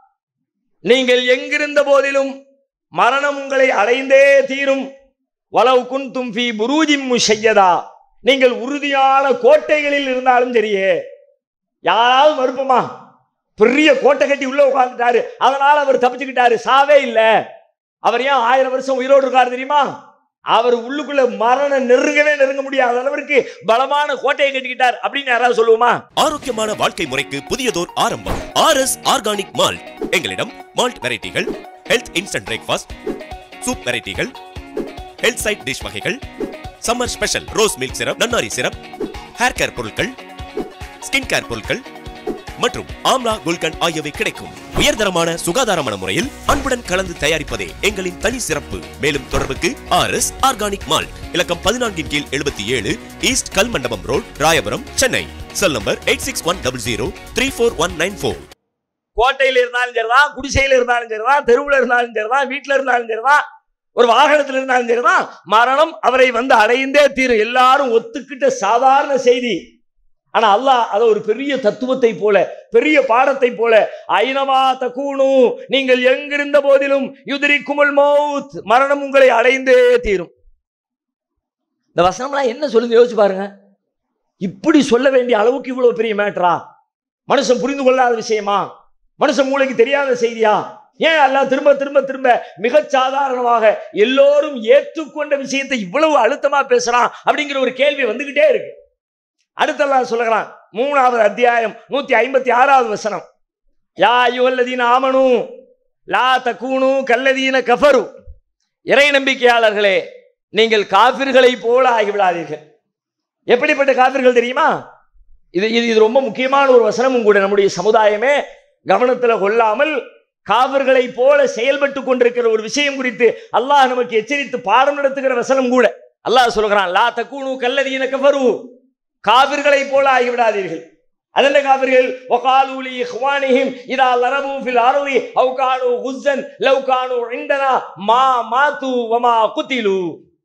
நீங்கள் எங்கிருந்த போதிலும் மரணம் உங்களை அடைந்தே தீரும். வலவ் குன்தும் ஃபீ புரூஜின் முஷய்யதா, நீங்கள் உறுதியான கோட்டைகளில் இருந்தாலும் சரியே. யாராவது மறுப்போமா? பெரிய கோட்டை கட்டி உள்ள உட்கார்ந்துட்டாரு, அதனால அவர் தப்பிச்சுக்கிட்டாரு, சாவே இல்லை. அவர் ஏன் 1000 வருஷம் உயிரோடு இருக்காரு தெரியுமா? அவர் உள்ளுக்குள்ள மரணம் நெருங்க முடியாத அளவிற்கு பலமான கோட்டையை கட்டிக்கிட்டார் அப்படின்னு யாராவது சொல்லுவோமா? ஆரோக்கியமான வாழ்க்கை முறைக்கு புதியதோர் ஆரம்பம். RS organic malt. எங்களிடம் மால்ட் வெரைட்டிகள், ஹெல்த் இன்ஸ்டன்ட் பிரேக்ஃபாஸ்ட், சூப் வெரைட்டிகள், ஹெல்த் சைட் டிஷ் வகைகள், summer special rose milk syrup, நன்னாரி சிரப், ஹேர் கேர் பொருட்கள், ஸ்கின் கேர் பொருட்கள் மற்றும் ஆம்லா குல்கன் ஆகியவை கிடைக்கும். உயர்தரமான சுகாதாரமான முறையில் அன்புடன் கலந்து தயாரிப்பதே எங்களின் தனி சிறப்பு. மேலும் தொடர்புக்கு RS ஆர்கானிக் மால்ட், இலக்கம் 14 கீழ் 77 east Kalmandapam road, Royapuram, Chennai. Cell number 8610034194. கோட்டையில் இருந்தாலும் சரிதான், குடிசையில் இருந்தாலும் சரிதான், தெருவில் இருந்தாலும் சரிதான், வீட்டில் இருந்தாலும் சரிதான், ஒரு வாகனத்தில் இருந்தாலும் சரிதான், மரணம் அவரை வந்து அடைந்தே தீரும். எல்லாரும் ஒத்துக்கிட்ட சாதாரண செய்தி. ஆனா அல்லாஹ் அதை ஒரு பெரிய தத்துவத்தை போல, பெரிய பாடத்தை போல, ஐனமா தகூனு, நீங்கள் எங்கிருந்த போதிலும் யுத்ரிக்குமுல் மௌத், மரணம் உங்களை அடைந்தே தீரும். இந்த வசனம்லாம் என்ன சொல்லுது யோசிச்சு பாருங்க. இப்படி சொல்ல வேண்டிய அளவுக்கு இவ்வளவு பெரிய மேட்டரா? மனுஷன் புரிந்து கொள்ளாத விஷயமா? மனுஷன் மூளைக்கு தெரியாத செய்தியா? ஏன் அல்லாஹ் திரும்ப திரும்ப திரும்ப மிக சாதாரணமாக எல்லோரும் ஏற்றுக்கொண்ட விஷயத்தை இவ்வளவு அழுத்தமா பேசுறான் அப்படிங்கிற ஒரு கேள்வி வந்துகிட்டே இருக்கு. அடுத்தெல்லாம் சொல்லுகிறான் 3வது அத்தியாயம் 156வது வசனம், யா அய்யுஹல்லதீன ஆமனு லா தகூனு கல்லதீன கஃபரு, இறை நம்பிக்கையாளர்களே நீங்கள் காஃபிர்களை போல ஆகிவிடாதீர்கள். எப்படிப்பட்ட காஃபிர்கள் தெரியுமா? இது ரொம்ப முக்கியமான ஒரு வசனமும் கூட. நம்முடைய சமுதாயமே கவனத்தில் கொள்ளாமல் காஃபிர்களை போல செயல்பட்டு கொண்டிருக்கிற ஒரு விஷயம் குறித்து அல்லாஹ் நமக்கு எச்சரித்து பாடம் நடத்துகிற வசனம் கூட. அல்லாஹ் சொல்கிறான், லா தகூனு கல்லதீன கஃபரு, காஃபிர்களை போல ஆகிவிடாதீர்கள். அதென்ன காஃபிர்கள்? வகாலு லி இஹ்வானிஹிம் இதா லரபு ஃபில் அர்தி அவ் கானு குஸ்ஸன் லவ் கானு இந்தனா மா மாது வமா குதிலு.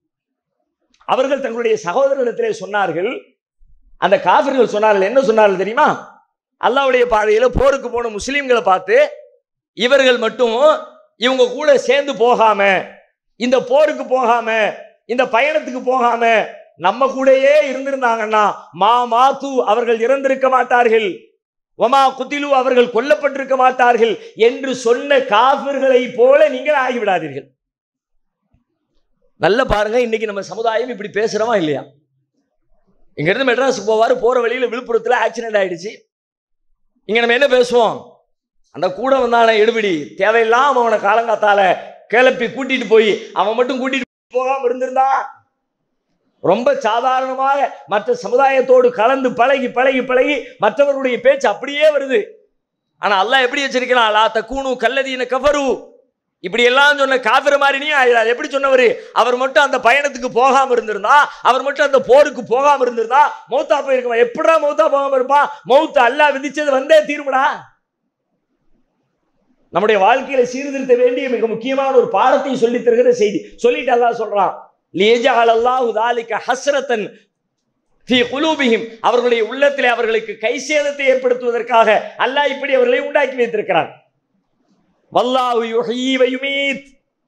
அவர்கள் தங்களுடைய சகோதரரிடத்திலே சொன்னார்கள், அந்த காஃபிர்கள் சொன்னார்கள், என்ன சொன்னார்கள் தெரியுமா? அல்லாஹ்வுடைய பாதையில போருக்கு போன முஸ்லிம்களை பார்த்து, இவர்கள் மட்டும் இவங்க கூட சேர்ந்து போகாம, இந்த போருக்கு போகாம, இந்த பயணத்துக்கு போகாம நம்ம கூடயே இருந்திருந்தாங்கன்னா மா மாத்து, அவர்கள் இறந்திருக்க மாட்டார்கள், வமா குதிலு, அவர்கள் கொல்லப்பட்டிருக்க மாட்டார்கள் என்று சொன்ன காஃபிர்களை போல நீங்கள் ஆகிவிடாதீர்கள். நல்ல பாருங்க, இன்னைக்கு நம்ம சமுதாயம் இப்படி பேசுறோமா இல்லையா? இங்க இருந்து மெட்ராஸுக்கு போவாரு, போற வழியில விழுப்புரத்துல ஆக்சிடென்ட் ஆயிடுச்சு. இங்க நம்ம என்ன பேசுவோம்? அந்த கூட வந்தான எடுபடி, தேவையில்லாம அவனை காலங்காத்தால கிளப்பி கூட்டிட்டு போய் அவன் மட்டும் கூட்டிட்டு போகாம இருந்திருந்தா. ரொம்ப சாதாரணமாக மற்ற சமுதாயத்தோடு கலந்து பழகி பழகி பழகி மற்றவர்களுடைய பேச்சு அப்படியே வருது. ஆனா அல்லாஹ் எப்படி வச்சிருக்கிறான்? லா தகூனு கல்லதீன கஃபரு, இப்படி எல்லாம் சொன்ன காஃபிர மாதிரி நீ ஆயிடாது. எப்படி சொன்னவர்? அவர் மட்டும் அந்த பயணத்துக்கு போகாம இருந்திருந்தா, அவர் மட்டும் அந்த போருக்கு போகாம இருந்திருந்தா மௌத்தா போயிருக்குமா? எப்படா மௌத்தா போகாம இருப்பான்? மௌத்து அல்லாஹ் விதிச்சது வந்தே தீர்வுடா. நம்முடைய வாழ்க்கையில சீர்திருத்த வேண்டிய மிக முக்கியமான ஒரு பாடத்தை சொல்லி தருகிற செய்தி. சொல்லிட்டு அல்லாஹ் சொல்றான், லியஜஅல் அல்லாஹு ذلك ஹஸ்ரத்தன் ஃபீ குலூபிஹிம், அவர்களுடைய உள்ளத்திலே அவர்களுக்கு கைசேதத்தை ஏற்படுத்துவதற்காக அல்லாஹ் இப்படி அவர்களை உண்டாக்கி வைத்திருக்கிறான். வல்லாஹு யுஹ்யி வ யுமீத்,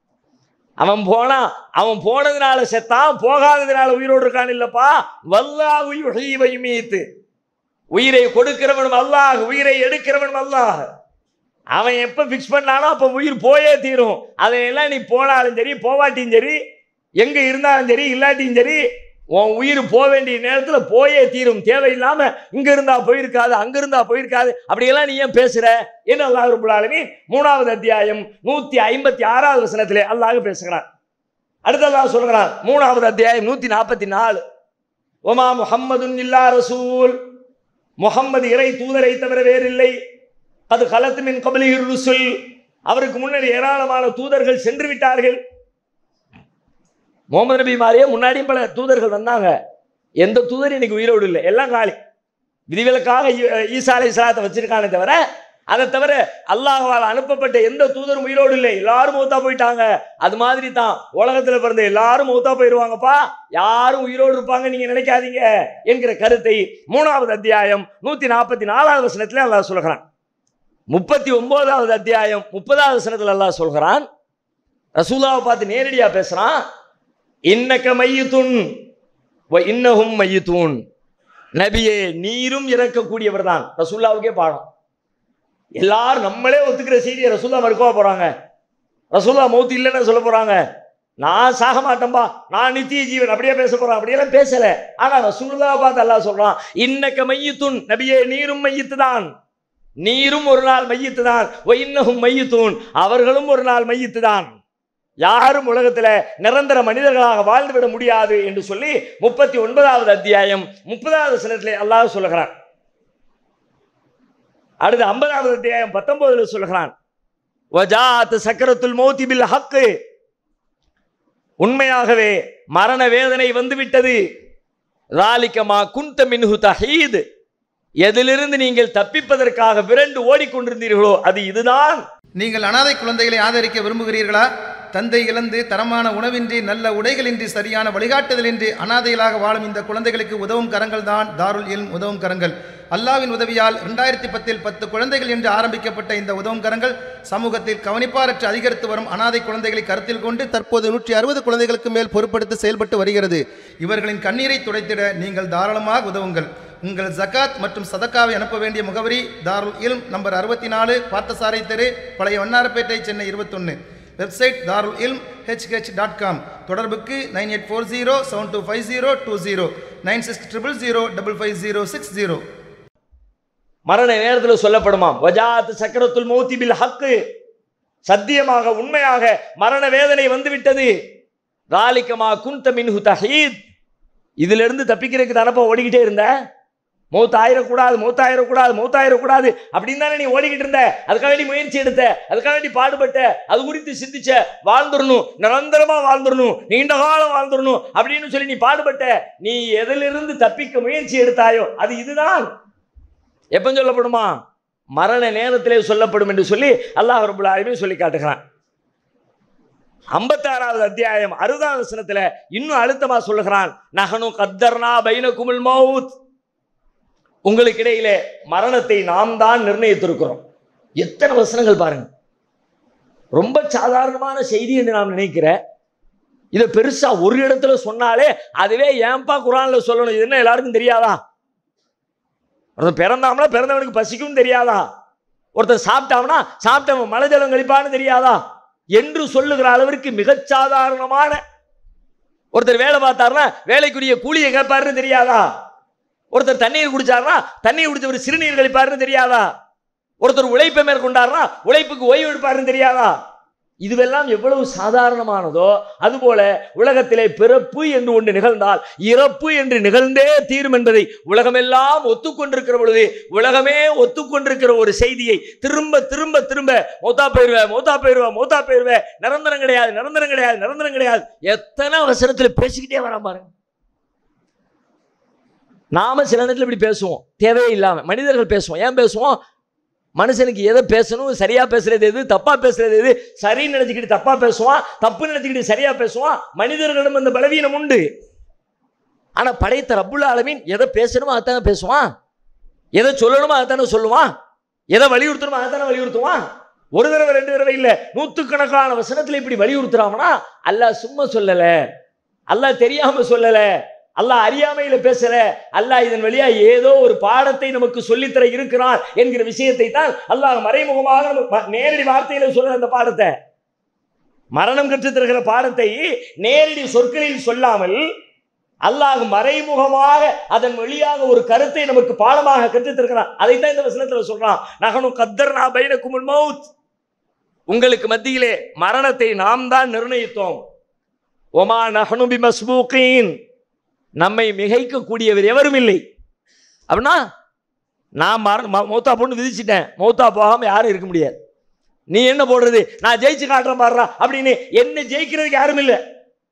அவன் போனதுனால செத்தான், போகாததுனால உயிரோடு இருக்கான் இல்லப்பா. வல்லாஹு யுஹ்யி வ யுமீத், உயிரை கொடுக்கிறவனும் அல்லாஹ், உயிரை எடுக்கிறவனும் அல்லாஹ். அவன் எப்ப பிக்ஸ் பண்ணானோ அப்ப உயிர் போயே தீரும். அதையெல்லாம் நீ போனாலும் சரி, போவாட்டியும் சரி, எங்க இருந்தாலும் சரி, இல்லாட்டியும் சரி, உன் உயிர் போக வேண்டிய நேரத்தில் போயே தீரும். தேவையில்லாம இங்க இருந்தா போயிருக்காது, அங்க இருந்தா போயிருக்காது, அப்படியெல்லாம் நீ ஏன் பேசுற என்று அல்லாஹ் ரப்பல் ஆலமீன் 3வது அத்தியாயம் 156வது வசனத்திலே அல்லாஹ் பேசுகிறான். அடுத்து அல்லாஹ் சொல்கிறான் 3வது அத்தியாயம் 144, ஒமா முஹம்மதுன் இல்லா ரசூல், முஹம்மது இறை தூதரை தவிர வேறில்லை. அது கலத்து மின் கபலிஹி ருசுல், அவருக்கு முன்னாடி ஏராளமான தூதர்கள் சென்று விட்டார்கள். முகமது நபி மாதிரியே முன்னாடியும் பல தூதர்கள் வந்தாங்க. எந்த தூதர் இன்னைக்கு உயிரோடு இல்லை, எல்லாம் காலி. விதிவிலக்காக ஈசா அலைஹிஸ்ஸலாத்தை வச்சிருக்கானே தவிர, அதை தவிர அல்லாஹ்வால் அனுப்பப்பட்ட எந்த தூதரும் உயிரோடு இல்லை, எல்லாரும் மௌத்தா போயிட்டாங்க. அது மாதிரி தான் உலகத்தில் பிறந்த எல்லாரும் மௌத்தா போயிடுவாங்கப்பா, யாரும் உயிரோடு இருப்பாங்க நீங்க நினைக்காதீங்க என்கிற கருத்தை 3வது அத்தியாயம் 144வது வசனத்தில் அல்லாஹ் சொல்கிறான். 39வது அத்தியாயம் 30வது வசனத்தில் அல்லாஹ் சொல்கிறான், ரசூலுல்லாஹை பார்த்து நேரடியா பேசுறான், இன்னக மையித்துன் வ இன்னஹும் மையித்தூன், நபியே நீரும் இறக்கக்கூடியவர் தான். ரசூலுல்லாஹ்வுக்கே பாடம். எல்லாரும் நம்மளே ஒத்துக்கிற செய்தியை ரசூலுல்லாஹ் மறுக்கவா போறாங்க? ரசூலுல்லாஹ் மௌத் இல்லைன்னு சொல்ல போறாங்க? நான் சாக மாட்டேன்பா, நான் நித்திய ஜீவன், அப்படியே பேச போறான்? அப்படியெல்லாம் பேசல. ஆனா ரசூலுல்லாஹை பார்த்து அல்லாஹ் சொல்றான், இன்னக மையித்துன், நபியே நீரும் மையித்து தான், நீரும் ஒரு நாள் மையித்து தான். வ இன்னஹும் மையித்தூன், அவர்களும் ஒரு நாள் மையித்து தான். யாரும் உலகத்துல நிரந்தர மனிதர்களாக வாழ்ந்துவிட முடியாது என்று சொல்லி 39வது அத்தியாயம் 30வது வசனத்திலே அல்லாஹ் சொல்லுகிறான். அடுத்து 50வது அத்தியாயம் 19 சொல்லுகிறான், வஜாத் சக்கரத்துல் மௌத்தி பில் ஹக், உண்மையாகவே மரண வேதனை வந்துவிட்டது. ذالك ما كنت منه تحيد, எதிலிருந்து நீங்கள் தப்பிப்பதற்காக விரண்டு ஓடிக்கொண்டிருந்தீர்களோ அது இதுதான். நீங்கள் அனாதை குழந்தைகளை ஆதரிக்க விரும்புகிறீர்களா? தந்தை இழந்து தரமான உணவின்றி நல்ல உடைகளின்றி சரியான வழிகாட்டுதலின்றி அனாதைகளாக வாழும் இந்த குழந்தைகளுக்கு உதவும் கரங்கள் தான் தாருல் இல்ம் உதவும் கரங்கள். அல்லாஹ்வின் உதவியால் 2010 10 குழந்தைகள் என்று ஆரம்பிக்கப்பட்ட இந்த உதவும் கரங்கள் சமூகத்தில் கவனிப்பாரற்று அதிகரித்து வரும் அனாதை குழந்தைகளை கருத்தில் கொண்டு தற்போது 160 குழந்தைகளுக்கு மேல் பொறுப்படுத்தி செயல்பட்டு வருகிறது. இவர்களின் கண்ணீரை துடைத்திட நீங்கள் தாராளமாக உதவுங்கள். உங்கள் ஜகாத் மற்றும் சதக்காவை அனுப்ப வேண்டிய முகவரி தாருல் இல்ம், நம்பர் 64, பார்த்தசாரை தெரு, பழைய வண்ணாரப்பேட்டை, சென்னை 21. வெப்சைட் தாருல் இல்ம் hh.com. தொடர்புக்கு 9840725020 9600055060. மரண நேரத்தில் சொல்லப்படுமாம், வஜாத் சக்கரத்துல் மௌத்தி பில் ஹக், சத்தியமாக உண்மையாக மரண வேதனை வந்துவிட்டது. ذالك ما كنت منه تحيد, இதிலிருந்து தப்பிக்கிறதுக்கு தானப்பா ஓடிக்கிட்டே இருந்த. மௌத்தாயிரக்கூடாது, மௌத்தாயிரக்கூடாது, மௌத்தாயிரக்கூடாது அப்படின்னு தானே நீ ஓடிக்கிட்டு இருந்த. அதுக்காக வேண்டி முயற்சி எடுத்த, அதுக்காக வேண்டி பாடுபட்ட, அது குறித்து சிந்திச்ச, வாழ்ந்துடணும், நிரந்தரமா வாழ்ந்துடணும், நீண்ட காலம் வாழ்ந்துடணும் அப்படின்னு சொல்லி நீ பாடுபட்ட. நீ எதிலிருந்து தப்பிக்க முயற்சி எடுத்தாயோ அது இதுதான். எப்ப சொல்லப்படுமா? மரண நேரத்திலே சொல்லப்படும் என்று சொல்லி அல்லாஹ் ரப்பல் ஆலமீன் சொல்லி காட்டுகிறான். 56வது அத்தியாயம் 60வது வசனத்துல இன்னும் அழுத்தமா சொல்லுகிறான், நஹனு கத்தர்னா பைனகுமுல் மௌத், உங்களுக்கு இடையிலே மரணத்தை நாம் தான் நிர்ணயித்திருக்கிறோம். எத்தனை வசனங்கள் பாருங்க. ரொம்ப சாதாரணமான செய்தி என்று நாம் நினைக்கிறேன். இதை பெருசா ஒரு இடத்துல சொன்னாலே அதுவே ஏன்பா குர்ஆன்ல சொல்லணும், இது என்ன எல்லாருக்கும் தெரியாதா? ஒருத்தர் பிறந்தாம்னா பிறந்தவனுக்கு பசிக்கும் தெரியாதா? ஒருத்தர் சாப்பிட்டாம்னா சாப்பிட்டவன் மழை ஜலம் கழிப்பான்னு தெரியாதா என்று சொல்லுகிற அளவிற்கு மிகச் சாதாரணமான, ஒருத்தர் வேலை பார்த்தாருன்னா வேலைக்குரிய கூலியை கேட்பாருன்னு தெரியாதா? ஒருத்தர் தண்ணீர் குடிச்சாருன்னா தண்ணீர் குடிச்சவர் சிறுநீர் கழிப்பாருன்னு தெரியாதா? ஒருத்தர் உழைப்பை மேற்கொண்டாருன்னா உழைப்புக்கு ஓய்வு எடுப்பாருன்னு தெரியாதா? இதுவெல்லாம் எவ்வளவு சாதாரணமானதோ அதுபோல உலகத்திலே பிறப்பு என்று ஒன்று நிகழ்ந்தால் இறப்பு என்று நிகழ்ந்தே தீரும் என்பதை உலகமெல்லாம் ஒத்துக்கொண்டிருக்கிற பொழுது, உலகமே ஒத்துக்கொண்டிருக்கிற ஒரு செய்தியை திரும்ப திரும்ப திரும்ப மௌத்தா போயிருவ, நிரந்தரம் கிடையாது எத்தனை அவசரத்தில் பேசிக்கிட்டே வர பாருங்க. நாம சில நேரத்தில் இப்படி பேசுவோம், தேவையே இல்லாம மனிதர்கள் பேசுவோம். ஏன் பேசுவோம்? மனுஷனுக்கு எதை பேசணும், சரியா பேசுறது எது, தப்பா பேசுறது எது, சரின்னு நினைச்சுக்கிட்டு தப்பா பேசுவான், தப்பு நினைச்சுக்கிட்டு சரியா பேசுவான். மனிதர்களிடம் அந்த பலவீனம் உண்டு. ஆனா படைத்த ரப்புல் ஆலமீன் எதை பேசணுமோ அதானே பேசுவான், எதை சொல்லணுமோ அதானே சொல்லுவான், எதை வலியுறுத்தணுமோ அதானே வலியுறுத்துவான். ஒரு தடவை ரெண்டு தடவை இல்லை, நூற்றுக்கணக்கான வசனத்துல இப்படி வலியுறுத்துறாங்கன்னா அல்லாஹ் சும்மா சொல்லல, அல்லாஹ் தெரியாம சொல்லல, அல்லாஹ் அறியாமையில பேசல, அல்லாஹ் இதன் வழியா ஏதோ ஒரு பாடத்தை நமக்கு சொல்லித்தர இருக்கிறான் என்கிற விஷயத்தை தான் அல்லாஹ் மறைமுகமாக நேரடி வார்த்தையில சொல்ற. அந்த பாடத்தை, மரணம் கற்றுத்தருகிற பாடத்தை நேரடி சொற்களில் சொல்லாமல் அல்லாஹ் மறைமுகமாக அதன் வழியாக ஒரு கருத்தை நமக்கு பாடமாக கற்றுத்தருக்கிறான். அதைத்தான் இந்த வசனத்துல சொல்றான், நஹனு கத்தர்னா பைனகுமுல் மௌத், உங்களுக்கு மத்தியிலே மரணத்தை நாம் தான் நிர்ணயித்தோம். ஒமா நஹனு பிமஸ்பூகீன், நம்மை மிகைக்கக்கூடியவர் எவரும் இல்லை. அப்படின்னா நான் மௌத்தா போன்னு விதிச்சிட்டேன், மௌத்தா போகாம யாரும் இருக்க முடியாது. நீ என்ன போடுறது, நான் ஜெயிச்சு காட்டுறேன் பாடுறா அப்படின்னு என்ன ஜெயிக்கிறதுக்கு யாரும் இல்லை.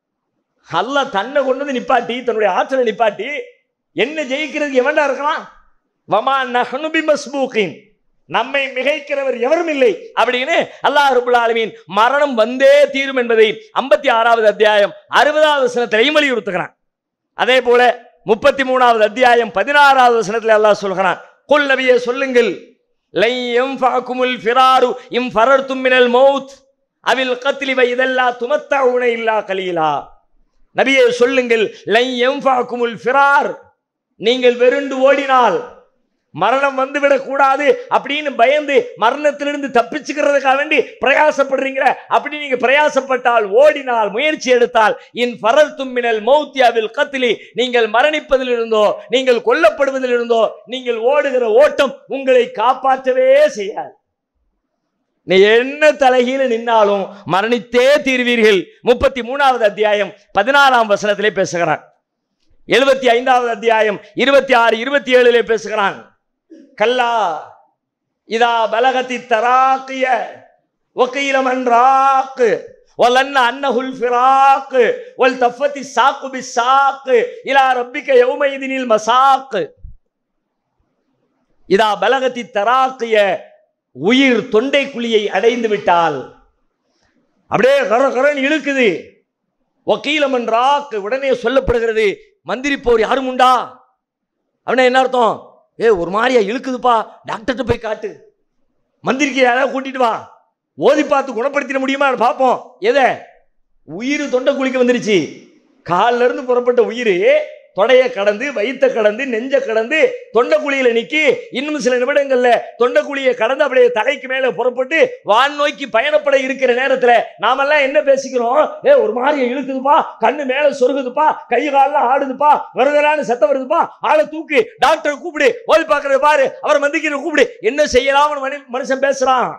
அல்லாஹ் தன்னை கொண்டு வந்து நிப்பாட்டி, தன்னுடைய ஆற்றலை நிப்பாட்டி என்ன ஜெயிக்கிறதுக்கு எவன்டா இருக்கலாம்? வமா நஹ்னு பிமஸ்பூகீன், நம்மை மிகைக்கிறவர் எவரும் இல்லை அப்படின்னு அல்லாஹ் ரப்புல் ஆலமீன் மரணம் வந்தே தீரும் என்பதை 56வது அத்தியாயம் 60வது வசனத்திலையும் வலியுறுத்துகிறான். அதே போல 33வது அத்தியாயம் 16வது வசனத்தில் அல்லாஹ் சொல்கிறான், குல் நபியே சொல்லுங்கள், லை யன்ஃபஅகுமுல் ஃபிராரு இம் ஃபரர்தும் மினல் மௌத் அவில் கத்லி வ இதல்லா துமத்தஊன இல்லா கலீலா. நபியே சொல்லுங்கள், லை யன்ஃபஅகுமுல் ஃபிரார், நீங்கள் வெறுண்டு ஓடினால் மரணம் வந்துவிடக் கூடாது அப்படின்னு பயந்து மரணத்திலிருந்து தப்பிச்சுக்கிறதுக்காக வேண்டி பிரயாசப்படுறீங்க. அப்படி நீங்க பிரயாசப்பட்டால், ஓடினால், முயற்சி எடுத்தால், இன் ஃபரல்தும் மினல் மௌத்தி அவில் கத்லி, நீங்கள் மரணிப்பதில் இருந்தோ, நீங்கள் கொல்லப்படுவதில் இருந்தோ நீங்கள் ஓடுகிற ஓட்டம் உங்களை காப்பாற்றவே செய்யாது. நீ என்ன தலைகீழ நின்னாலும் மரணித்தே தீர்வீர்கள். 33வது அத்தியாயம் 16ஆம் வசனத்திலே பேசுகிறான். 75வது அத்தியாயம் 26, 27 பேசுகிறான். கல்லா இதா பலகத்தி தராக்கிய வக்கீல மன்றாக்கு வலன்ன அன்னஹுல் ஃபிராக்கு வல் தஃபத்தி சாக்கு பிசாக்கு இலா ரப்பிக யௌமைதினில் மசாக்கு. இதா பலகத்தி தராக்கிய, உயிர் தொண்டை குழியை அடைந்து விட்டால் அப்படியே கரகரன் இழுக்குது. வக்கீல மன்றாக்கு, உடனே சொல்லப்படுகிறது, மந்திரிப்போர் யாரும் உண்டா? அப்படின்னா என்ன அர்த்தம்? ஒரு மாதிரியா இழுக்குதுப்பா, டாக்டர்கிட்ட போய் காட்டு, மந்திரிக்கு யாராவது கூட்டிட்டு வா, ஓதி பார்த்து குணப்படுத்திட முடியுமா பார்ப்போம். எதை? உயிர் தொண்டை குழிக்கு வந்துருச்சு. காலில் இருந்து புறப்பட்ட உயிர் தொடையை கடந்து, வயிற்றை கடந்து, நெஞ்சை கடந்து தொண்டைக்குழியில நிக்கி, இன்னும் சில நிமிடங்கள்ல தொண்டைக்குழியை கடந்து அப்படியே தலைக்கு மேல புறப்பட்டு வான் நோக்கி பயணப்பட இருக்கிற நேரத்துல நாமெல்லாம் என்ன பேசிக்கிறோம்? ஒரு மாதிரி இழுக்குதுப்பா, கண்ணு மேல சொருகுதுப்பா, கை காலெல்லாம் ஆடுதுப்பா, வருதலான்னு சத்தம் வருதுப்பா, ஆளை தூக்கு, டாக்டரை கூப்பிடு, ஓதி பார்க்கறது பாரு, அவரை மந்திரிக்கிற கூப்பிடு, என்ன செய்யலாம்னு மனுஷன் பேசுறான்.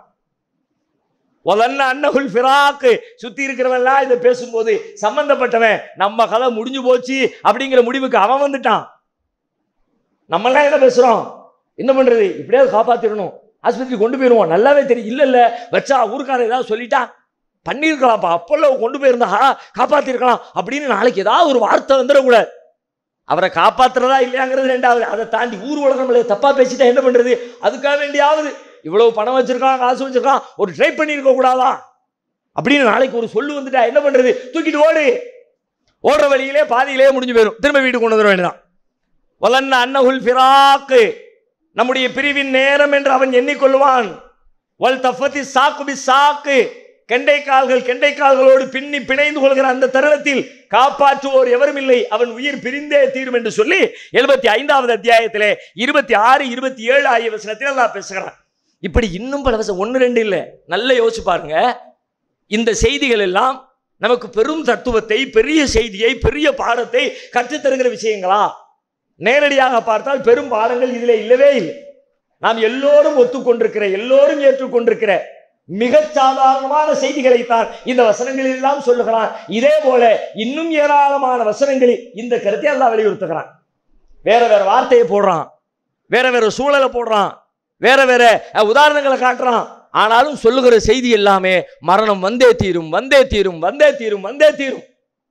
சுத்தி இருக்கிறவெல்லாம் இதை பேசும்போது சம்பந்தப்பட்டவன் நம்ம கதை முடிஞ்சு போச்சு அப்படிங்கிற முடிவுக்கு அவன் வந்துட்டான். நம்ம எல்லாம் என்ன பேசுறோம்? என்ன பண்றது, இப்படியாவது காப்பாத்திரணும், ஆஸ்பத்திரி கொண்டு போயிருவோம். நல்லாவே தெரியும், இல்ல இல்ல வச்சா ஊருக்கார ஏதாவது சொல்லிட்டா பண்ணிருக்கலாம்ப்பா, அப்பெல்லாம் கொண்டு போயிருந்தா காப்பாத்திருக்கலாம் அப்படின்னு நாளைக்கு ஏதாவது ஒரு வார்த்தை வந்துடக்கூடாது. அவரை காப்பாத்துறதா இல்லையாங்கிறது ரெண்டாவது. அதை தாண்டி ஊர் உலகம் தப்பா பேசிட்டா என்ன பண்றது? அதுக்காக வேண்டியாவது இவ்வளவு பணம் வச்சிருக்கான், காசு வச்சிருக்கான், ஒரு ட்ரை பண்ணிருக்க கூடாதா அப்படின்னு நாளைக்கு ஒரு சொல்லு வந்துட்டா என்ன பண்றது? தூக்கிட்டு ஓடு. ஓடுற வழியிலே பாதியிலே முடிஞ்சு போயிடும், திரும்ப வீட்டுக்கு கொண்டு வர வேண்டியதான். வலன்ன அன்னஹுல் ஃபிராக்கு, நம்முடைய பிரிவின் நேரம் என்று அவன் எண்ணிக்கொள்வான். வல் தஃபத்தி சாக்கு பி சாக்கு, கெண்டை கால்களோடு பின்னி பிணைந்து கொள்கிற அந்த தருணத்தில் காப்பாற்றுவோர் எவரும் இல்லை, அவன் உயிர் பிரிந்தே தீரும் என்று சொல்லி 75வது அத்தியாயத்திலே 26, 27 ஆகிய வசனத்தில் அல்லாஹ் பேசுகிறான். இப்படி இன்னும் பல வசனம், 1, 2 இல்லை, நல்ல யோசிச்சு பாருங்க. இந்த செய்திகள் எல்லாம் நமக்கு பெரும் தத்துவத்தை, பெரிய செய்தியை, பெரிய பாடத்தை கற்றுத்தருகிற விஷயங்களா? நேரடியாக பார்த்தால் பெரும் பாடங்கள் இதில் இல்லவே இல்லை. நாம் எல்லோரும் ஒத்துக்கொண்டிருக்கிற, எல்லோரும் ஏற்றுக்கொண்டிருக்கிற மிகச் சாதாரணமான செய்திகளைத்தான் இந்த வசனங்களில் எல்லாம் சொல்லுகிறான். இதே போல இன்னும் ஏராளமான வசனங்களில் இந்த கருத்தை அல்லாஹ் வலியுறுத்துகிறான். வேற வேற வார்த்தையை போடுறான், வேற வேற சூழலை போடுறான், வேற வேற உதாரணங்களை காட்டுறான். ஆனாலும் சொல்லுகிற செய்தி எல்லாமே மரணம் வந்தே தீரும், வந்தே தீரும், வந்தே தீரும், வந்தே தீரும்.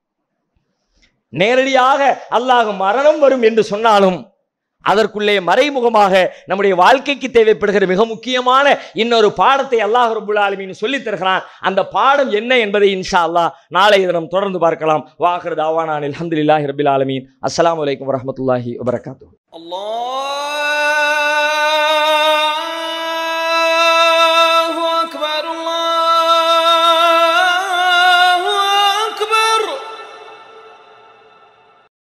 நேரடியாக அல்லாஹ் மரணம் வரும் என்று சொன்னாலும் அதற்குள்ளே மறைமுகமாக நம்முடைய வாழ்க்கைக்கு தேவைப்படுகிற மிக முக்கியமான இன்னொரு பாடத்தை அல்லாஹ் ரப்புல் ஆலமீன் சொல்லித் தருகிறான். அந்த பாடம் என்ன என்பதை இன்ஷா அல்லாஹ் நாளை தினம் தொடர்ந்து பார்க்கலாம். வாஹிரு தாவானா அல்ஹம்துலில்லாஹி ரப்பில் ஆலமீன். அஸ்ஸலாமு அலைக்கும் வரஹ்மத்துல்லாஹி வபரகாத்துஹு.